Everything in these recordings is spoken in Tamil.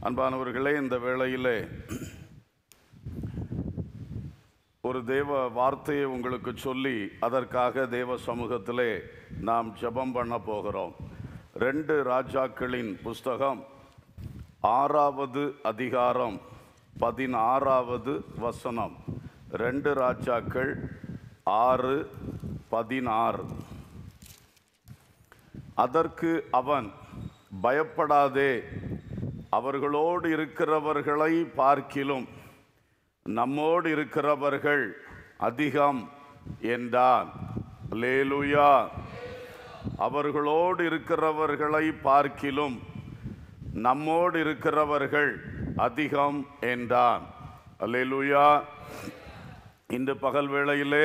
அன்பானவர்களே, இந்த வேளையிலே ஒரு தேவ வார்த்தையை உங்களுக்கு சொல்லி அதற்காக தேவ சமூகத்திலே நாம் ஜெபம் பண்ண போகிறோம். 2 ராஜாக்களின் புஸ்தகம் 6வது அதிகாரம் 16வது வசனம். 2 ராஜாக்கள் 6:16. அதற்கு அவன், பயப்படாதே, அவர்களோடு இருக்கிறவர்களை பார்க்கிலும் நம்மோடு இருக்கிறவர்கள் அதிகம் என்றான். அல்லேலூயா. அவர்களோடு இருக்கிறவர்களை பார்க்கிலும் நம்மோடு இருக்கிறவர்கள் அதிகம் என்றான். அல்லேலூயா. இன்று பகல் வேளையிலே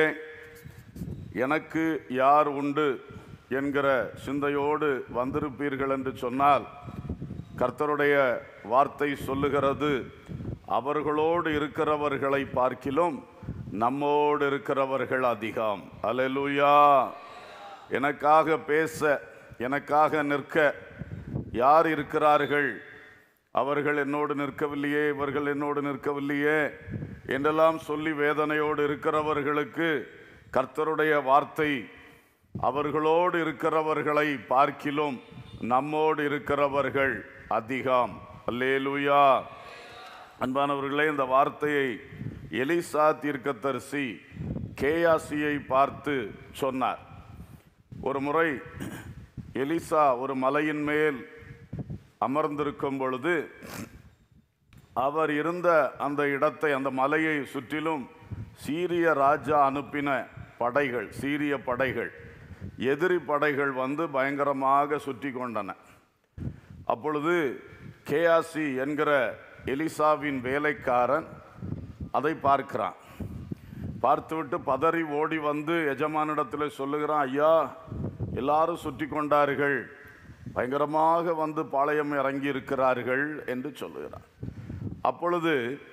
எனக்கு யார் உண்டு என்கிற சிந்தையோடு வந்திருப்பீர்கள் என்று சொன்னால், கர்த்தருடைய வார்த்தை சொல்லுகிறது, அவர்களோடு இருக்கிறவர்களை பார்க்கிலும் நம்மோடு இருக்கிறவர்கள் அதிகம். அல்லேலூயா. எனக்காக பேச, எனக்காக நிற்க யார் இருக்கிறார்கள்? அவர்கள் என்னோடு நிற்கவில்லையே, இவர்கள் என்னோடு நிற்கவில்லையே என்றெல்லாம் சொல்லி வேதனையோடு இருக்கிறவர்களுக்கு கர்த்தருடைய வார்த்தை, அவர்களோடு இருக்கிறவர்களை பார்க்கிலும் நம்மோடு இருக்கிறவர்கள் அதிகம். அல்லேலூயா. அன்பானவர்களே, இந்த வார்த்தையை எலிசா தீர்க்கதரிசி கேயாசியை பார்த்து சொன்னார். ஒரு முறை எலிசா ஒரு மலையின் மேல் அமர்ந்திருக்கும் பொழுது, அவர் இருந்த அந்த இடத்தை, அந்த மலையை சுற்றிலும் சீரிய ராஜா அனுப்பின படைகள், சீரிய படைகள், எதிரி படைகள் வந்து பயங்கரமாக சுற்றி கொண்டன. அப்பொழுது கேயாசி என்கிற எலிசாவின் வேலைக்காரன் அதை பார்க்கிறான். பார்த்துவிட்டு பதறி ஓடி வந்து எஜமானிடத்தில் சொல்லுகிறான், ஐயா, எல்லாரும் சுற்றி கொண்டார்கள், பயங்கரமாக வந்து பாளையம் இறங்கி இருக்கிறார்கள் என்று சொல்லுகிறான். அப்பொழுது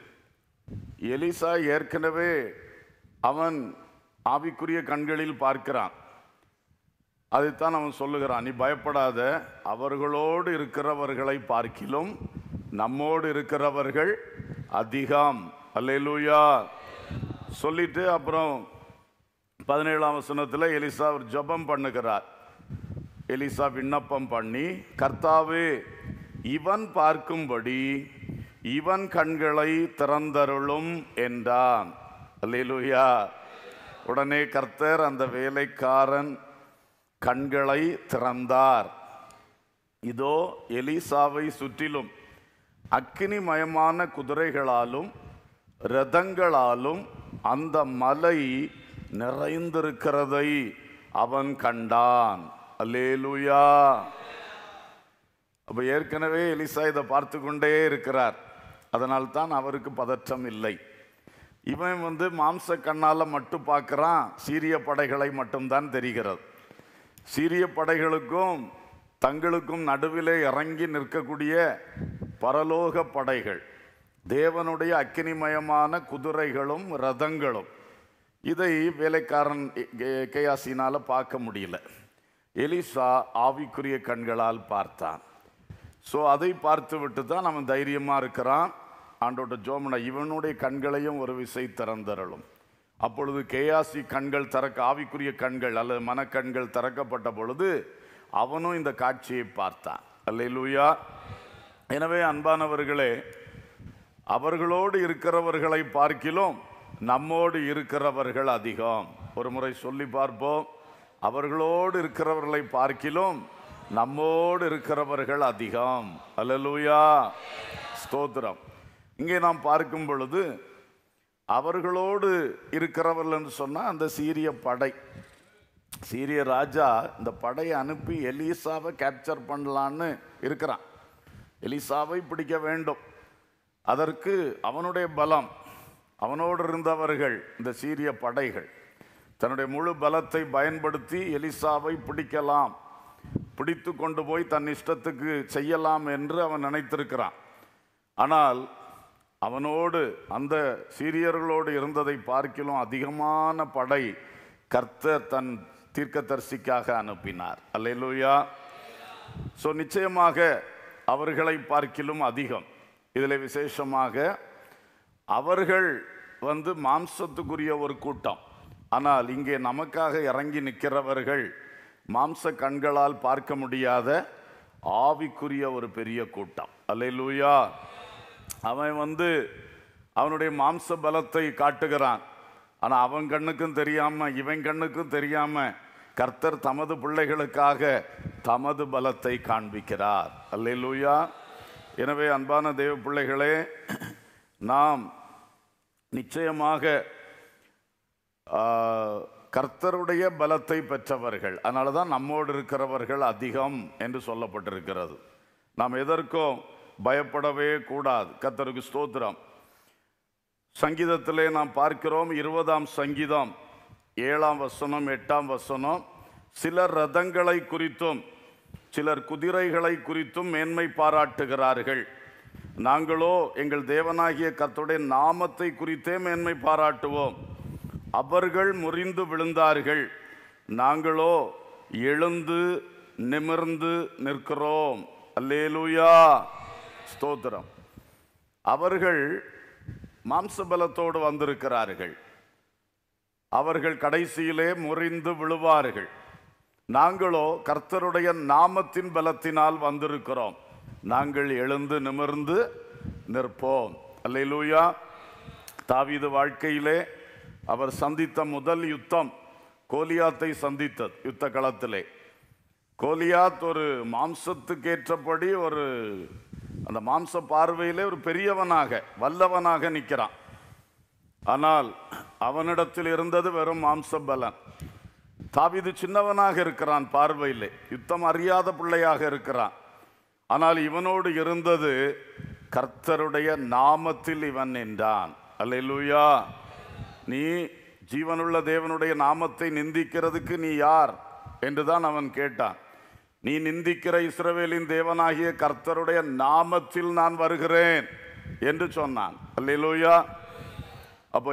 எலிசா ஏற்கனவே அவன் ஆவிக்குரிய கண்களில் பார்க்கிறான். அதைத்தான் அவன் சொல்லுகிறான், நீ பயப்படாத, அவர்களோடு இருக்கிறவர்களை பார்க்கிலும் நம்மோடு இருக்கிறவர்கள் அதிகம். அல்லேலூயா. சொல்லிட்டு அப்புறம் 17ஆம் வசனத்தில் எலிசா ஒரு ஜெபம் பண்ணுகிறார். எலிசா விண்ணப்பம் பண்ணி, கர்த்தாவே, இவன் பார்க்கும்படி இவன் கண்களை திறந்தருளும் என்றான். அல்லேலூயா. உடனே கர்த்தர் அந்த வேலைக்காரன் கண்களை திறந்தார். இதோ எலிசாவை சுற்றிலும் அக்கினிமயமான குதிரைகளாலும் இரதங்களாலும் அந்த மலை நிறைந்திருக்கிறதை அவன் கண்டான். அல்லேலூயா. அப்போ ஏற்கனவே எலிசா இதை பார்த்து கொண்டே இருக்கிறார். அதனால்தான் அவருக்கு பதற்றம் இல்லை. இவன் வந்து மாம்ச கண்ணால் மட்டும் பார்க்குறான், சீரிய படைகளை மட்டும்தான் தெரிகிறது. சீரிய படைகளுக்கும் தங்களுக்கும் நடுவிலே இறங்கி நிற்கக்கூடிய பரலோக படைகள், தேவனுடைய அக்கினிமயமான குதிரைகளும் இரதங்களும், இதை வேலைக்காரன் கேயாசினால் பார்க்க முடியல. எலிசா ஆவிக்குரிய கண்களால் பார்த்தான். ஸோ அதை பார்த்து விட்டு தான் அவன் தைரியமாக இருக்கிறான். ஆண்டோட ஜோமனை, இவனுடைய கண்களையும் ஒரு விசை திறந்தருளும். அப்பொழுது கேயாசி கண்கள் ஆவிக்குரிய கண்கள் அல்லது மனக்கண்கள் திறக்கப்பட்ட பொழுது அவனும் இந்த காட்சியை பார்த்தான். அல்லேலூயா. எனவே அன்பானவர்களே, அவர்களோடு இருக்கிறவர்களை பார்க்கிலும் நம்மோடு இருக்கிறவர்கள் அதிகம். ஒரு முறை சொல்லி பார்ப்போம், அவர்களோடு இருக்கிறவர்களை பார்க்கிலும் நம்மோடு இருக்கிறவர்கள் அதிகம். அல்லேலூயா. ஸ்தோத்திரம். இங்கே நாம் பார்க்கும் பொழுது அவர்களோடு இருக்கிறவர்கள் என்று சொன்னால் அந்த சீரிய படை, சீரிய ராஜா இந்த படையை அனுப்பி எலிசாவை கேப்சர் பண்ணலான்னு இருக்கிறான். எலிசாவை பிடிக்க வேண்டும். அதற்கு அவனுடைய பலம், அவனோடு இருந்தவர்கள், இந்த சீரிய படைகள் தன்னுடைய முழு பலத்தை பயன்படுத்தி எலிசாவை பிடிக்கலாம், பிடித்து கொண்டு போய் தன் இஷ்டத்துக்கு செய்யலாம் என்று அவன் நினைத்திருக்கிறான். ஆனால் அவனோடு, அந்த சீரியர்களோடு இருந்ததை பார்க்கிலும் அதிகமான படை கர்த்தர் தன் தீர்க்கதரிசிக்காக அனுப்பினார். அல்லேலூயா. ஸோ நிச்சயமாக அவர்களை பார்க்கிலும் அதிகம். இதில் விசேஷமாக அவர்கள் மாம்சத்துக்குரிய ஒரு கூட்டம். ஆனால் இங்கே நமக்காக இறங்கி நிற்கிறவர்கள் மாம்ச கண்களால் பார்க்க முடியாத ஆவிக்குரிய ஒரு பெரிய கூட்டம். அல்லேலூயா. அவன் அவனுடைய மாம்ச பலத்தை காட்டுகிறான். ஆனால் அவன் கண்ணுக்கும் தெரியாம இவன் கண்ணுக்கும் தெரியாம கர்த்தர் தமது பிள்ளைகளுக்காக தமது பலத்தை காண்பிக்கிறார். அல்லேலூயா. எனவே அன்பான தேவ பிள்ளைகளே, நாம் நிச்சயமாக கர்த்தருடைய பலத்தை பெற்றவர்கள். அதனால தான் நம்மோடு இருக்கிறவர்கள் அதிகம் என்று சொல்லப்பட்டிருக்கிறது. நாம் எதற்கும் பயப்படவே கூடாது. கர்த்தருக்கு ஸ்தோத்திரம். சங்கீதத்திலே நாம் பார்க்கிறோம், 20ஆம் சங்கீதம் 7ஆம் வசனம் 8ஆம் வசனம், சிலர் ரதங்களை குறித்தும் சிலர் குதிரைகளை குறித்தும் மேன்மை பாராட்டுகிறார்கள். நாங்களோ எங்கள் தேவனாகிய கர்த்தருடைய நாமத்தை குறித்தே மேன்மை பாராட்டுவோம். அவர்கள் முறிந்து விழுந்தார்கள், நாங்களோ எழுந்து நிமிர்ந்து நிற்கிறோம். அல்லேலூயா, ஸ்தோத்திரம். அவர்கள் மாம்சபலத்தோடு வந்திருக்கிறார்கள். அவர்கள் கடைசியிலே முறிந்து விழுவார்கள். நாங்களோ கர்த்தருடைய நாமத்தின் பலத்தினால் வந்திருக்கிறோம். நாங்கள் எழுந்து நிமிர்ந்து நிற்போம். அல்லேலூயா. தாவீது வாழ்க்கையிலே அவர் சந்தித்த முதல் யுத்தம் கோலியாத்தை சந்தித்தது. யுத்த களத்திலே கோலியாத் ஒரு மாம்சத்துக்கேற்றபடி அந்த மாம்ச பார்வையிலே ஒரு பெரியவனாக வல்லவனாக நிற்கிறான். ஆனால் அவனிடத்தில் இருந்தது வெறும் மாம்ச பலன். தாவீது சின்னவனாக இருக்கிறான், பார்வையிலே யுத்தம் அறியாத பிள்ளையாக இருக்கிறான். ஆனால் இவனோடு இருந்தது கர்த்தருடைய நாமத்தில் இவன் நின்றான். அல்லேலூயா. நீ ஜீவனுள்ள தேவனுடைய நாமத்தை நிந்திக்கிறதுக்கு நீ யார் என்றுதான் அவன் கேட்டான். நீ நிந்திக்கிற இஸ்ரவேலின் தேவனாகிய கர்த்தருடைய நாமத்தில் நான் வருகிறேன் என்று சொன்னான். அல்லேலூயா. அப்போ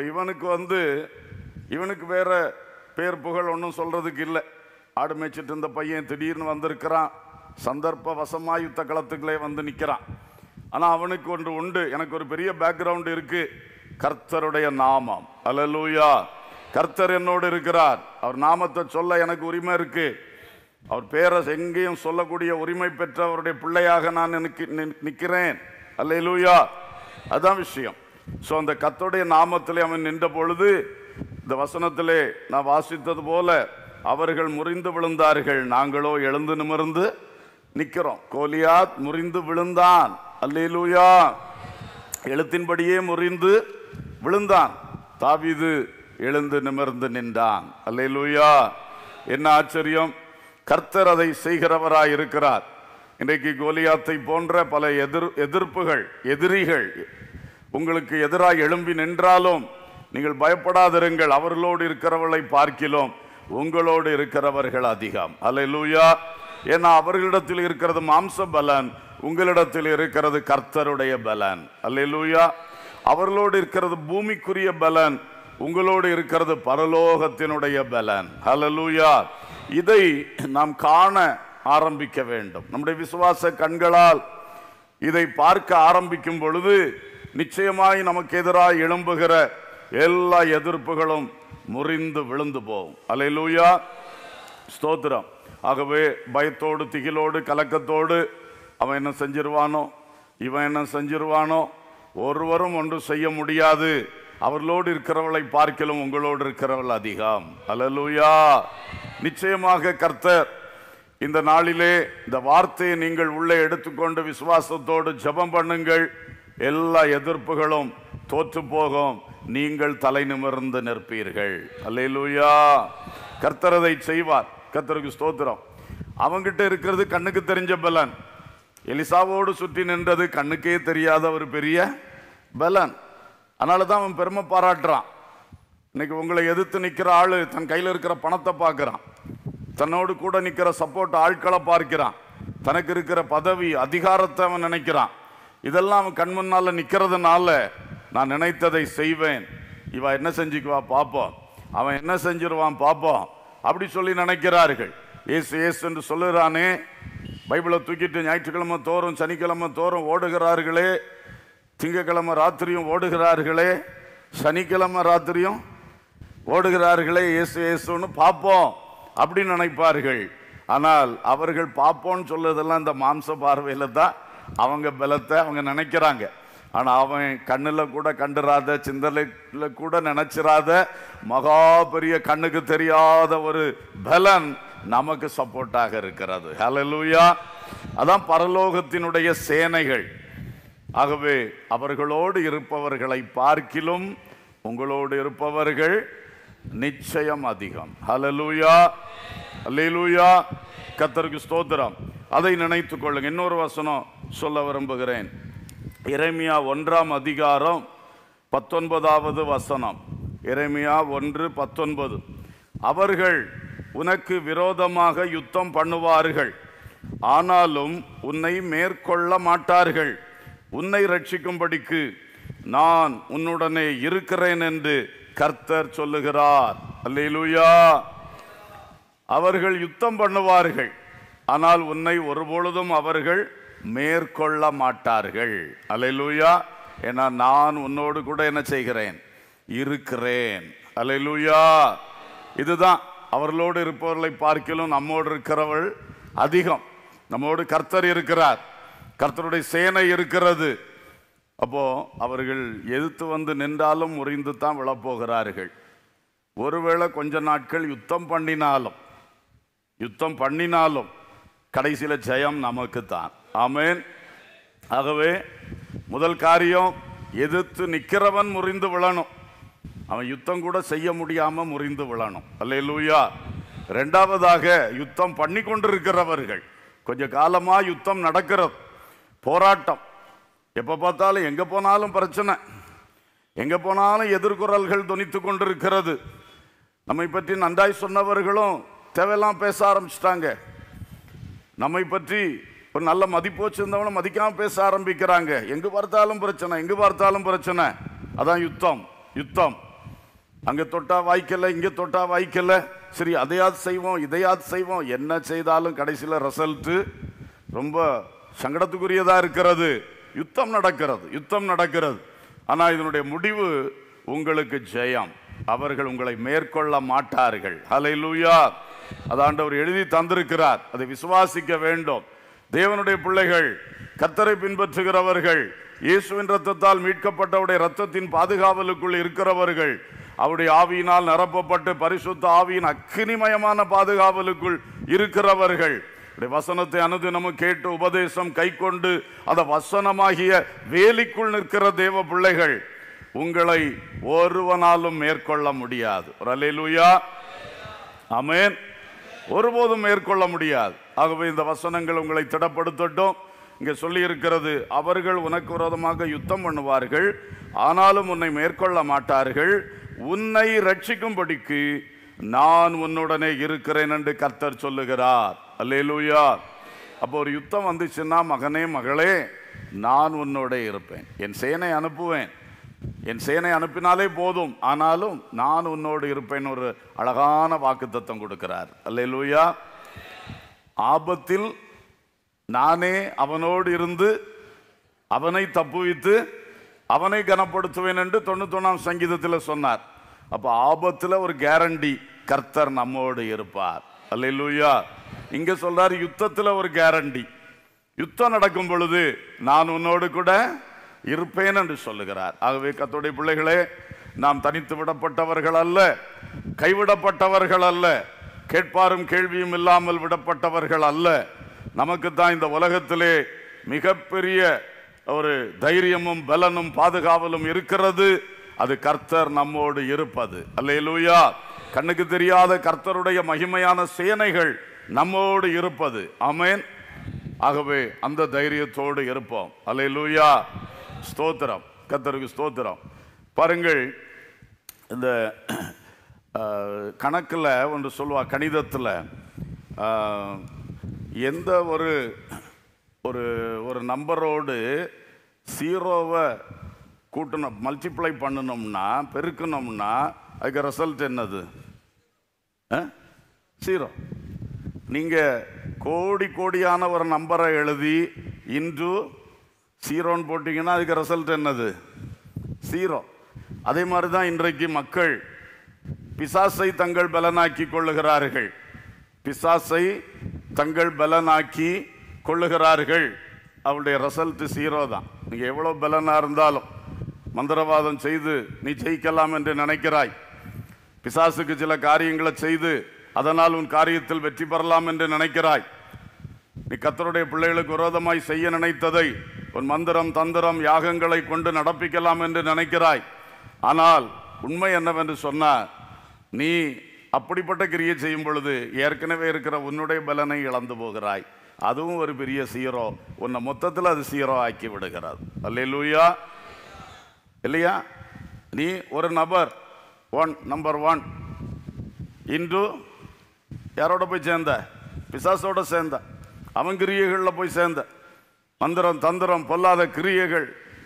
இவனுக்கு வேற பேர் புகழ் ஒன்றும் சொல்றதுக்கு இல்லை. ஆடு மேய்ச்சிட்டு இருந்த பையன் திடீர்னு வந்திருக்கிறான், சந்தர்ப்ப வசமாய் யுத்த களத்துக்களே நிற்கிறான். ஆனால் அவனுக்கு ஒன்று உண்டு, எனக்கு ஒரு பெரிய பேக்ரவுண்ட் இருக்கு, கர்த்தருடைய நாமம். அல்லேலூயா. கர்த்தர் என்னோடு இருக்கிறார், அவர் நாமத்தை சொல்ல எனக்கு உரிமை இருக்கு, அவர் பேரை எங்கேயும் சொல்லக்கூடிய உரிமை பெற்ற அவருடைய பிள்ளையாக நான் நிற்கிறேன். அல்லேலூயா. அதுதான் விஷயம். ஸோ அந்த கர்த்தருடைய நாமத்திலே அவன் நின்ற பொழுது இந்த வசனத்திலே நான் வாசித்தது போல அவர்கள் முறிந்து விழுந்தார்கள், நாங்களோ எழுந்து நிமிர்ந்து நிற்கிறோம். கோலியாத் முறிந்து விழுந்தான். அல்லேலூயா. எழுத்தின்படியே முறிந்து விழுந்தான். தாவீது எழுந்து நிமிர்ந்து நின்றான். அல்லேலூயா. என்ன ஆச்சரியம்! கர்த்தர் அதை செய்கிறவராய் இருக்கிறார். இன்றைக்கு கோலியாத்தை போன்ற பல எதிர்ப்புகள், எதிரிகள் உங்களுக்கு எதிராக எழும்பி நின்றாலும் நீங்கள் பயப்படாதிருங்கள். அவர்களோடு இருக்கிறவர்களை பார்க்கிலும் உங்களோடு இருக்கிறவர்கள் அதிகம். அல்லேலூயா. ஏன்னா அவர்களிடத்தில் இருக்கிறது மாம்ச பலன், உங்களிடத்தில் இருக்கிறது கர்த்தருடைய பலன். அல்லேலூயா. அவர்களோடு இருக்கிறது பூமிக்குரிய பலன், உங்களோடு இருக்கிறது பரலோகத்தினுடைய பலன். அல்லேலூயா. இதை நாம் காண ஆரம்பிக்க வேண்டும். நம்முடைய விசுவாச கண்களால் இதை பார்க்க ஆரம்பிக்கும் பொழுது நிச்சயமாய் நமக்கு எதிராக எழும்புகிற எல்லா எதிர்ப்புகளும் முறிந்து விழுந்து போகும். அல்லேலூயா, ஸ்தோத்திரம். ஆகவே பயத்தோடு, திகிலோடு, கலக்கத்தோடு அவன் என்ன செஞ்சிருவானோ, இவன் என்ன செஞ்சிருவானோ, ஒருவரும் ஒன்று செய்ய முடியாது. அவர்களோடு இருக்கிறவளை பார்க்கலும் உங்களோடு இருக்கிறவள் அதிகம். அல்லேலூயா. நிச்சயமாக கர்த்தர் இந்த நாளிலே இந்த வார்த்தையை நீங்கள் உள்ளே எடுத்துக்கொண்டு விசுவாசத்தோடு ஜெபம் பண்ணுங்கள். எல்லா எதிர்ப்புகளும் தோற்று போகும், நீங்கள் தலை நிமிர்ந்து நிற்பீர்கள். அல்லேலூயா. கர்த்தர் அதை செய்வார். கர்த்தருக்கு ஸ்தோத்திரம். அவங்கிட்ட இருக்கிறது கண்ணுக்கு தெரிஞ்ச பலன். எலிசாவோடு சுற்றி நின்றது கண்ணுக்கே தெரியாத ஒரு பெரிய பலன். அதனால தான் அவன் பெருமை பாராட்டுறான். இன்னைக்கு உங்களை எதிர்த்து நிற்கிற ஆளு தன் கையில் இருக்கிற பணத்தை பார்க்கிறான், தன்னோடு கூட நிற்கிற சப்போர்ட் ஆட்களை பார்க்கிறான், தனக்கு இருக்கிற பதவி அதிகாரத்தை அவன் நினைக்கிறான். இதெல்லாம் அவன் கண் முன்னால நிற்கிறதுனால நான் நினைத்ததை செய்வேன், இவ என்ன செஞ்சுக்குவா பார்ப்போம், அவன் என்ன செஞ்சிருவான் பார்ப்போம், அப்படி சொல்லி நினைக்கிறார்கள். ஏசு ஏசு என்று சொல்லுறானே, பைபிளை தூக்கிட்டு ஞாயிற்றுக்கிழமை தோறும் சனிக்கிழமை தோறும் ஓடுகிறார்களே, திங்கக்கிழமை ராத்திரியும் ஓடுகிறார்களே, சனிக்கிழமை ராத்திரியும் ஓடுகிறார்களே, இயேசு இயேசுன்னு பார்ப்போம் அப்படின்னு நினைப்பார்கள். ஆனால் அவர்கள் பார்ப்போன்னு சொல்லுறதெல்லாம் இந்த மாம்ச பார்வையில் தான் அவங்க பலத்தை அவங்க நினைக்கிறாங்க. ஆனால் அவன் கண்ணில் கூட கண்டுராத, சிந்தனையில் கூட நினைச்சிராத மகா பெரிய கண்ணுக்கு தெரியாத ஒரு பலன் நமக்கு சப்போர்ட்டாக இருக்கிறது. ஹல்லேலூயா! அதான் பரலோகத்தினுடைய சேனைகள். ஆகவே அவர்களோடு இருப்பவர்களை பார்க்கிலும் உங்களோடு இருப்பவர்கள் நிச்சயம் அதிகம். ஹல்லேலூயா! அல்லேலூயா! கர்த்தருக்கு ஸ்தோத்திரம். அதை நினைத்துக் கொள்ளுங்க. இன்னொரு வசனம் சொல்ல விரும்புகிறேன். எரேமியா 1:19 எரேமியா 1:19. அவர்கள் உனக்கு விரோதமாக யுத்தம் பண்ணுவார்கள், ஆனாலும் உன்னை மேற்கொள்ள மாட்டார்கள். உன்னை ரட்சிக்கும்படிக்கு நான் உன்னுடனே இருக்கிறேன் என்று கர்த்தர் சொல்லுகிறார். அல்லேலூயா! அவர்கள் யுத்தம் பண்ணுவார்கள், ஆனால் உன்னை ஒருபொழுதும் அவர்கள் மேற்கொள்ள மாட்டார்கள். அல்லேலூயா! ஏன்னா நான் உன்னோடு கூட என்ன செய்கிறேன்? இருக்கிறேன். அல்லேலூயா! இதுதான் அவர்களோடு இருப்பவர்களை பார்க்கிலும் நம்மோடு இருக்கிறவள் அதிகம். நம்மோடு கர்த்தர் இருக்கிறார், கர்த்தருடைய சேனை இருக்கிறது. அப்போ அவர்கள் எதிர்த்து வந்து நின்றாலும் முறிந்து தான் விழப்போகிறார்கள். ஒருவேளை கொஞ்ச நாட்கள் யுத்தம் பண்ணினாலும் கடைசியில் ஜெயம் நமக்கு தான். ஆமென். ஆகவே முதல் காரியம், எதிர்த்து நிற்கிறவன் முறிந்து விழணும். அவன் யுத்தம் கூட செய்ய முடியாம முறிந்து விழணும். அல்லேலூயா! இரண்டாவதாக, யுத்தம் பண்ணி கொண்டிருக்கிறவர்கள், கொஞ்ச காலமா யுத்தம் நடக்கிறது, போராட்டம், எப்ப பார்த்தாலும் எங்க போனாலும் பிரச்சனை, எங்க போனாலும் எதிர்குரல்கள் தொனித்து கொண்டிருக்கிறது. நம்மை பற்றி நன்றாய் சொன்னவர்களும் தேவையெல்லாம் பேச ஆரம்பிச்சிட்டாங்க. நம்மை பற்றி ஒரு நல்ல மதிப்பு வச்சிருந்தவனும் மதிக்காம பேச ஆரம்பிக்கிறாங்க. எங்கு பார்த்தாலும் பிரச்சனை. அதான் யுத்தம். அங்க தொட்டா வாய்க்கல, இங்க தொட்டா வாய்க்கல. சரி, அதையாவது செய்வோம், இதையாவது செய்வோம். என்ன செய்தாலும் கடைசியில் ரிசல்ட் ரொம்ப சங்கடத்துக்குரியதா இருக்கிறது. யுத்தம் நடக்கிறது. ஆனா இதனுடைய முடிவு உங்களுக்கு ஜெயம். அவர்கள் உங்களை மேற்கொள்ள மாட்டார்கள். ஹல்லேலூயா! அது ஆண்டவர் எழுதி தந்திருக்கிறார். அதை விசுவாசிக்க வேண்டும். தேவனுடைய பிள்ளைகள், கர்த்தரை பின்பற்றுகிறவர்கள், இயேசுவின் இரத்தத்தால் மீட்கப்பட்டவருடைய இரத்தத்தின் பாதுகாவலுக்குள் இருக்கிறவர்கள், அவருடைய ஆவியினால் நிரப்பப்பட்டு பரிசுத்த ஆவியின் அக்கினிமயமான பாதுகாவலுக்குள் இருக்கிறவர்கள், வசனத்தை அனுதினமும் கேட்டு உபதேசம் கை கொண்டு அந்த வசனமாகிய வேலிக்குள் நிற்கிற தேவ பிள்ளைகள், உங்களை ஒருவனாலும் மேற்கொள்ள முடியாது. அல்லேலூயா! ஆமென். ஒருபோதும் மேற்கொள்ள முடியாது. ஆகவே இந்த வசனங்கள் உங்களை திடப்படுத்தட்டும். இங்கே சொல்லி இருக்கிறது, அவர்கள் உனக்கு விரோதமாக யுத்தம் பண்ணுவார்கள், ஆனாலும் உன்னை மேற்கொள்ள மாட்டார்கள். உன்னை ரட்சிக்கும்படிக்கு நான் உன்னுடனே இருக்கிறேன் என்று கர்த்தர் சொல்லுகிறார். அல்லேலூயா! அப்போ ஒரு யுத்தம் வந்துச்சுன்னா, மகனே மகளே, நான் உன்னோட இருப்பேன். என் சேனை அனுப்பினாலே போதும், ஆனாலும் நான் உன்னோடு இருப்பேன். ஒரு அழகான வாக்குத்தத்தம் கொடுக்கிறார். அல்லேலூயா! ஆபத்தில் நானே அவனோடு இருந்து அவனை தப்புவித்து அவனை கனப்படுத்துவேன் என்று 91ஆம் சங்கீதத்தில் சொன்னார். அப்ப ஆபத்துல ஒரு கேரண்டி, கர்த்தர் நம்மோடு இருப்பார். அல்லேலூயா! இங்க சொல்றாரு, யுத்தத்துல ஒரு கேரண்டி. யுத்தம் நடக்கும் பொழுது நான் உன்னோடு கூட இருப்பேன் என்று சொல்லுகிறார். ஆகவே கர்த்தருடைய பிள்ளைகளே, நாம் தனித்து விடப்பட்டவர்கள் அல்ல, கைவிடப்பட்டவர்கள் அல்ல, கேட்பாரும் கேள்வியும் இல்லாமல் விடப்பட்டவர்கள் அல்ல. நமக்கு தான் இந்த உலகத்திலே மிகப்பெரிய ஒரு தைரியமும் பலனும் பாதுகாவலும் இருக்கிறது. அது கர்த்தர் நம்மோடு இருப்பது. அல்லேலூயா! கண்ணுக்கு தெரியாத கர்த்தருடைய மகிமையான சேனைகள் நம்மோடு இருப்பது. ஆமென். ஆகவே அந்த தைரியத்தோடு இருப்போம். அல்லேலூயா! ஸ்தோத்திரம், கர்த்தருக்கு ஸ்தோத்திரம். பாருங்கள், இந்த கணக்கில் ஒன்று சொல்லுவா, கணிதத்தில் எந்த ஒரு ஒரு நம்பரோடு ஜீரோவை கூட்டணும், மல்டிப்ளை பண்ணணும்னா, பெருக்கணும்னா அதுக்கு ரிசல்ட் என்னது? ஜீரோ. நீங்கள் கோடியான ஒரு நம்பரை எழுதி இன்டு 0ன்னு போட்டிங்கன்னா அதுக்கு ரிசல்ட் என்னது? 0. அதே மாதிரி தான் இன்றைக்கு மக்கள் பிசாசை தங்கள் பலனாக்கி கொள்ளுகிறார்கள். பிசாசை தங்கள் பலனாக்கி கொள்ளுகிறார்கள். அவருடைய ரிசல்ட் 0 தான். நீங்கள் எவ்வளோ பலனாக இருந்தாலும் மந்திரவாதம் செய்து நீ ஜெயிக்கலாம் என்று நினைக்கிறாய். பிசாசுக்கு சில காரியங்களை செய்து அதனால் உன் காரியத்தில் வெற்றி பெறலாம் என்று நினைக்கிறாய். நீ கர்த்தருடைய பிள்ளைகளுக்கு விரோதமாய் செய்ய நினைத்ததை உன் மந்திரம் தந்திரம் யாகங்களை கொண்டு நடப்பிக்கலாம் என்று நினைக்கிறாய். ஆனால் உண்மை என்னவென்று சொன்னால், நீ அப்படிப்பட்ட கிரியை செய்யும் பொழுது ஏற்கனவே இருக்கிற உன்னுடைய பலனை இழந்து போகிறாய். அதுவும் ஒரு பெரிய 0. உன்னை மொத்தத்தில் அது 0 ஆக்கி விடுகிறது. அல்லேலூயா. இல்லையா? நீ ஒரு நபர் நம்பர் 1 இன்று யாரோட போய் சேர்ந்த? பிசாசோட சேர்ந்த. அவன் கிரியைகளில் போய் சேர்ந்த. மந்திரம் தந்திரம் பொல்லாத கிரியைகள்,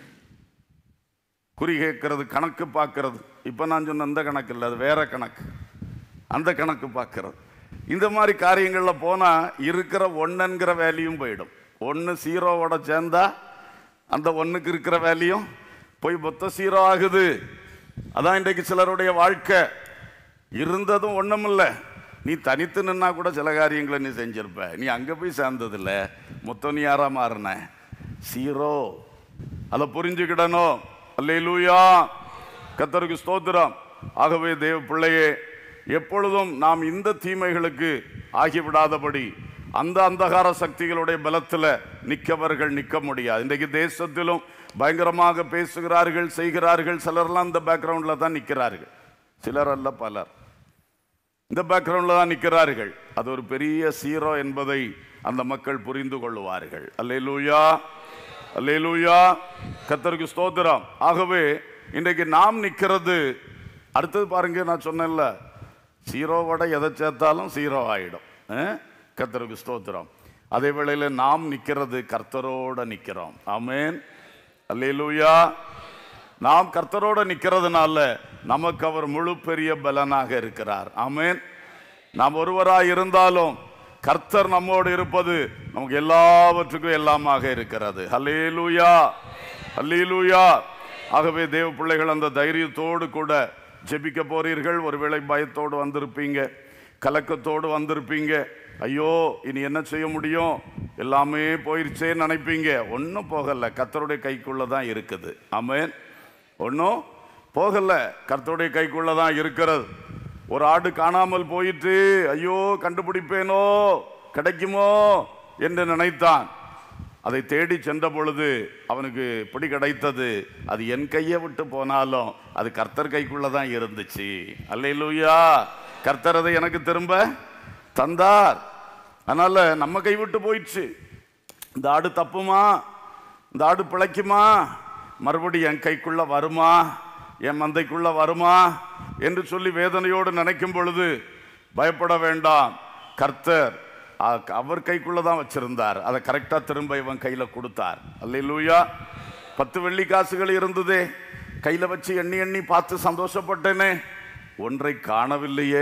குறி கேட்கறது, கணக்கு பார்க்கறது. இப்போ நான் சொன்ன அந்த கணக்கு இல்லை, அது வேற கணக்கு. அந்த கணக்கு பார்க்கறது, இந்த மாதிரி காரியங்களில் போனால் இருக்கிற 1ங்கிற வேல்யூம் போயிடும். 1 0வோட சேர்ந்தா அந்த 1க்கு இருக்கிற வேல்யூம் போய் மொத்த 0 ஆகுது. அதான் இன்றைக்கு சிலருடைய வாழ்க்கை. இருந்ததும் ஒன்றும் இல்லை. நீ தனித்து நின்னா கூட சில காரியங்களை நீ செஞ்சிருப்ப. நீ அங்கே போய் சேர்ந்ததில்ல, மொத்தம் நீ யாரா மாறின? 0. அதை புரிஞ்சுக்கிடணும். அல்லேலூயா. கர்த்தருக்கு ஸ்தோத்திரம். ஆகவே தேவ பிள்ளையே, எப்பொழுதும் நாம் இந்த தீமைகளுக்கு ஆகிவிடாதபடி அந்த அந்தகார சக்திகளுடைய பலத்தில் நிற்கவர்கள் நிற்க முடியாது. இன்றைக்கு தேசத்திலும் பயங்கரமாக பேசுகிறார்கள், செய்கிறார்கள். சிலர்லாம் இந்த பேக்ரவுண்டில் தான் நிற்கிறார்கள். சிலர் அல்ல, பலர் இந்த பேக்ரவுண்டில் தான் நிற்கிறார்கள். அது ஒரு பெரிய 0 என்பதை அந்த மக்கள் புரிந்து கொள்ளுவார்கள். அல்லேலூயா, அல்லேலூயா. கர்த்தருக்கு ஸ்தோத்திரம். ஆகவே இன்றைக்கு நாம் நிற்கிறது, அடுத்தது பாருங்க, நான் சொன்னேன்ல, 0வோட எதை சேர்த்தாலும் 0 ஆகிடும். கர்த்தருக்கு ஸ்தோத்திரம். அதே வேளையில் நாம் நிற்கிறது கர்த்தரோட நிற்கிறோம். ஆமென். அல்லேலூயா. நாம் கர்த்தரோட நிற்கிறதுனால நமக்கு அவர் முழு பெரிய பலனாக இருக்கிறார். ஆமென். நாம் ஒருவராய் இருந்தாலும் கர்த்தர் நம்மோடு இருப்பது நமக்கு எல்லாவற்றுக்கும் எல்லாமாக இருக்கிறது. அல்லேலூயா, அல்லேலூயா. ஆகவே தேவ பிள்ளைகள், அந்த தைரியத்தோடு கூட ஜெபிக்க போறீர்கள். ஒருவேளை பயத்தோடு வந்திருப்பீங்க, கலக்கத்தோடு வந்திருப்பீங்க. ஐயோ, இனி என்ன செய்ய முடியும், எல்லாமே போயிடுச்சேன்னு நினைப்பீங்க. ஒன்றும் போகலை, கர்த்தருடைய கைக்குள்ள தான் இருக்குது. ஆமென். ஒன்றும் போகலை, கர்த்தருடைய கைக்குள்ள தான் இருக்கிறது. ஒரு ஆடு காணாமல் போயிட்டு ஐயோ கண்டுபிடிப்பேனோ கிடைக்குமோ என்று நினைத்தான். அதை தேடி சென்ற பொழுது அவனுக்கு பிடி கிடைத்தது. அது என் கையை விட்டு போனாலும் அது கர்த்தர் கைக்குள்ள தான் இருந்துச்சு. அல்லேலூயா. கர்த்தர் அதை எனக்கு திரும்ப தந்தார். அதனால நம்ம கை விட்டு போயிடுச்சு. இந்த ஆடு தப்புமா, இந்த ஆடு பிழைக்குமா, மறுபடியும் என் கைக்குள்ள வருமா, என் மந்தைக்குள்ள வருமா என்று சொல்லி வேதனையோடு நினைக்கும் பொழுது பயப்பட வேண்டாம். கர்த்தர் அவர் கைக்குள்ள தான் வச்சிருந்தார். அதை கரெக்டா திரும்ப இவன் கையில கொடுத்தார். அல்லேலூயா. 10 வெள்ளி காசுகள் இருந்ததே, கையில வச்சு எண்ணி எண்ணி பார்த்து சந்தோஷப்பட்டேனே, ஒன்றை காணவில்லையே,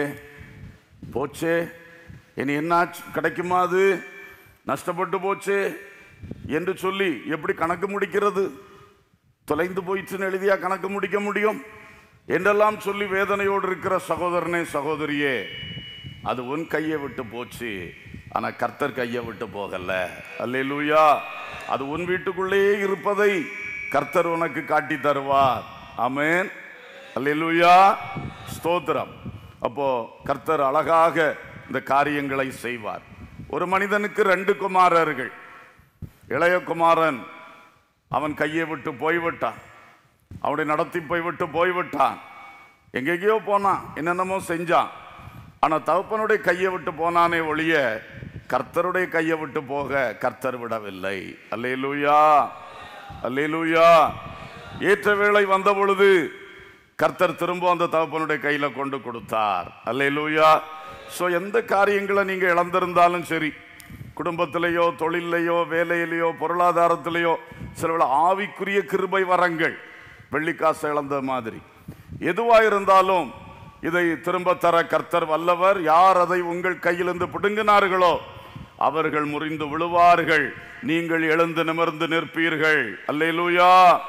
போச்சே, இனி என்ன கிடைக்குமா, அது நஷ்டப்பட்டு போச்சு என்று சொல்லி எப்படி கணக்கு முடிக்கிறது? தொலைந்து போயிடுச்சுன்னு எழுதியா கணக்கு முடிக்க முடியும் என்றெல்லாம் சொல்லி வேதனையோடு இருக்கிற சகோதரனே, சகோதரியே, அது உன் கையை விட்டு போச்சு, ஆனா கர்த்தர் கையை விட்டு போகல. அல்லேலூயா. அது உன் வீட்டுக்குள்ளே இருப்பதை கர்த்தர் உனக்கு காட்டி தருவார். ஆமென். அல்லேலூயா. ஸ்தோத்திரம். அப்போ கர்த்தர் அழகாக இந்த காரியங்களை செய்வார். ஒரு மனிதனுக்கு 2 குமாரர்கள். இளைய குமாரன் அவன் கையை விட்டு போய்விட்டான், அவனுடைய நடத்தி போய்விட்டு போய்விட்டான், எங்கெங்கேயோ போனான், என்னென்னமோ செஞ்சான். ஆனா தகப்பனுடைய கையை விட்டு போனானே ஒழிய கர்த்தருடைய கையை விட்டு போக கர்த்தர் விடவில்லை. அல்லேலூயா, அல்லேலூயா. ஏற்ற வேளை வந்த பொழுது கர்த்தர் திரும்ப அந்த தகப்பனுடைய கையில கொண்டு கொடுத்தார். அல்லேலூயா. ஸோ எந்த காரியங்களை நீங்க இழந்திருந்தாலும் சரி, குடும்பத்திலேயோ தொழிலையோ வேலையிலையோ பொருளாதாரத்திலேயோ, சில ஆவிக்குரிய கிருபை வரங்கள், வெள்ளிக்காசை இழந்த மாதிரி எதுவாயிருந்தாலும் இதை திரும்ப தர கர்த்தர் வல்லவர். யார் அதை உங்கள் கையிலிருந்து பிடுங்கினார்களோ அவர்கள் முறிந்து விழுவார்கள், நீங்கள் எழுந்து நிமிர்ந்து நிற்பீர்கள். அல்லேலூயா.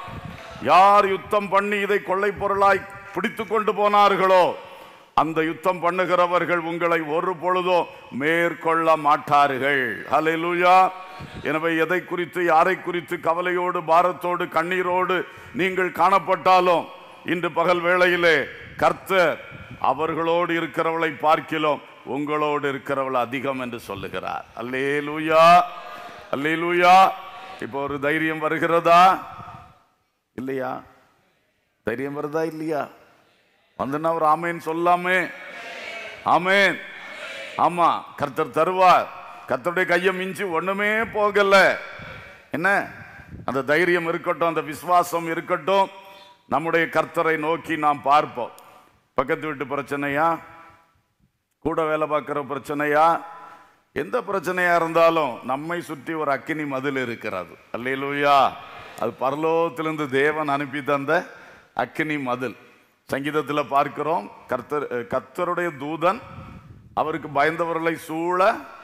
யார் யுத்தம் பண்ணி இதை கொள்ளை பொருளாய் பிடித்து கொண்டு போனார்களோ அந்த யுத்தம் பண்ணுகிறவர்கள் உங்களை ஒரு பொழுதோ மேற்கொள்ள மாட்டார்கள். அல்லேலூயா. எனவே எதை குறித்து யாரை குறித்து கவலையோடு பாரத்தோடு கண்ணீரோடு நீங்கள் காணப்பட்டாலும் இன்று பகல் வேளையிலே கர்த்தர் அவர்களோடு இருக்கிறவளை பார்க்கிறோம் உங்களோடு இருக்கிறவள் அதிகம் என்று சொல்லுகிறார். அல்லேலூயா, அல்லேலூயா. இப்போ ஒரு தைரியம் வருகிறதா இல்லையா? தைரியம் வருதா இல்லையா? வந்துன்னா ஒரு ஆமேன் சொல்லாமே. ஆமேன். ஆமா, கர்த்தர் தருவார். கர்த்தருடைய கையை மிஞ்சி ஒண்ணுமே போகல. என்ன, அந்த தைரியம் இருக்கட்டும், அந்த விசுவாசம் இருக்கட்டும். நம்முடைய கர்த்தரை நோக்கி நாம் பார்ப்போம். பக்கத்து வீட்டு பிரச்சனையா, கூட வேலை பார்க்கிற பிரச்சனையா, எந்த பிரச்சனையா இருந்தாலும் நம்மை சுற்றி ஒரு அக்கினி மதில் இருக்கிறது. அல்லேலூயா. அது பரலோகத்திலிருந்து தேவன் அனுப்பி தந்த அக்கினி மதில். சங்கீதத்தில் பார்க்கிறோம், கர்த்தருடைய தூதன் அவருக்கு பயந்தவர்களை சூழ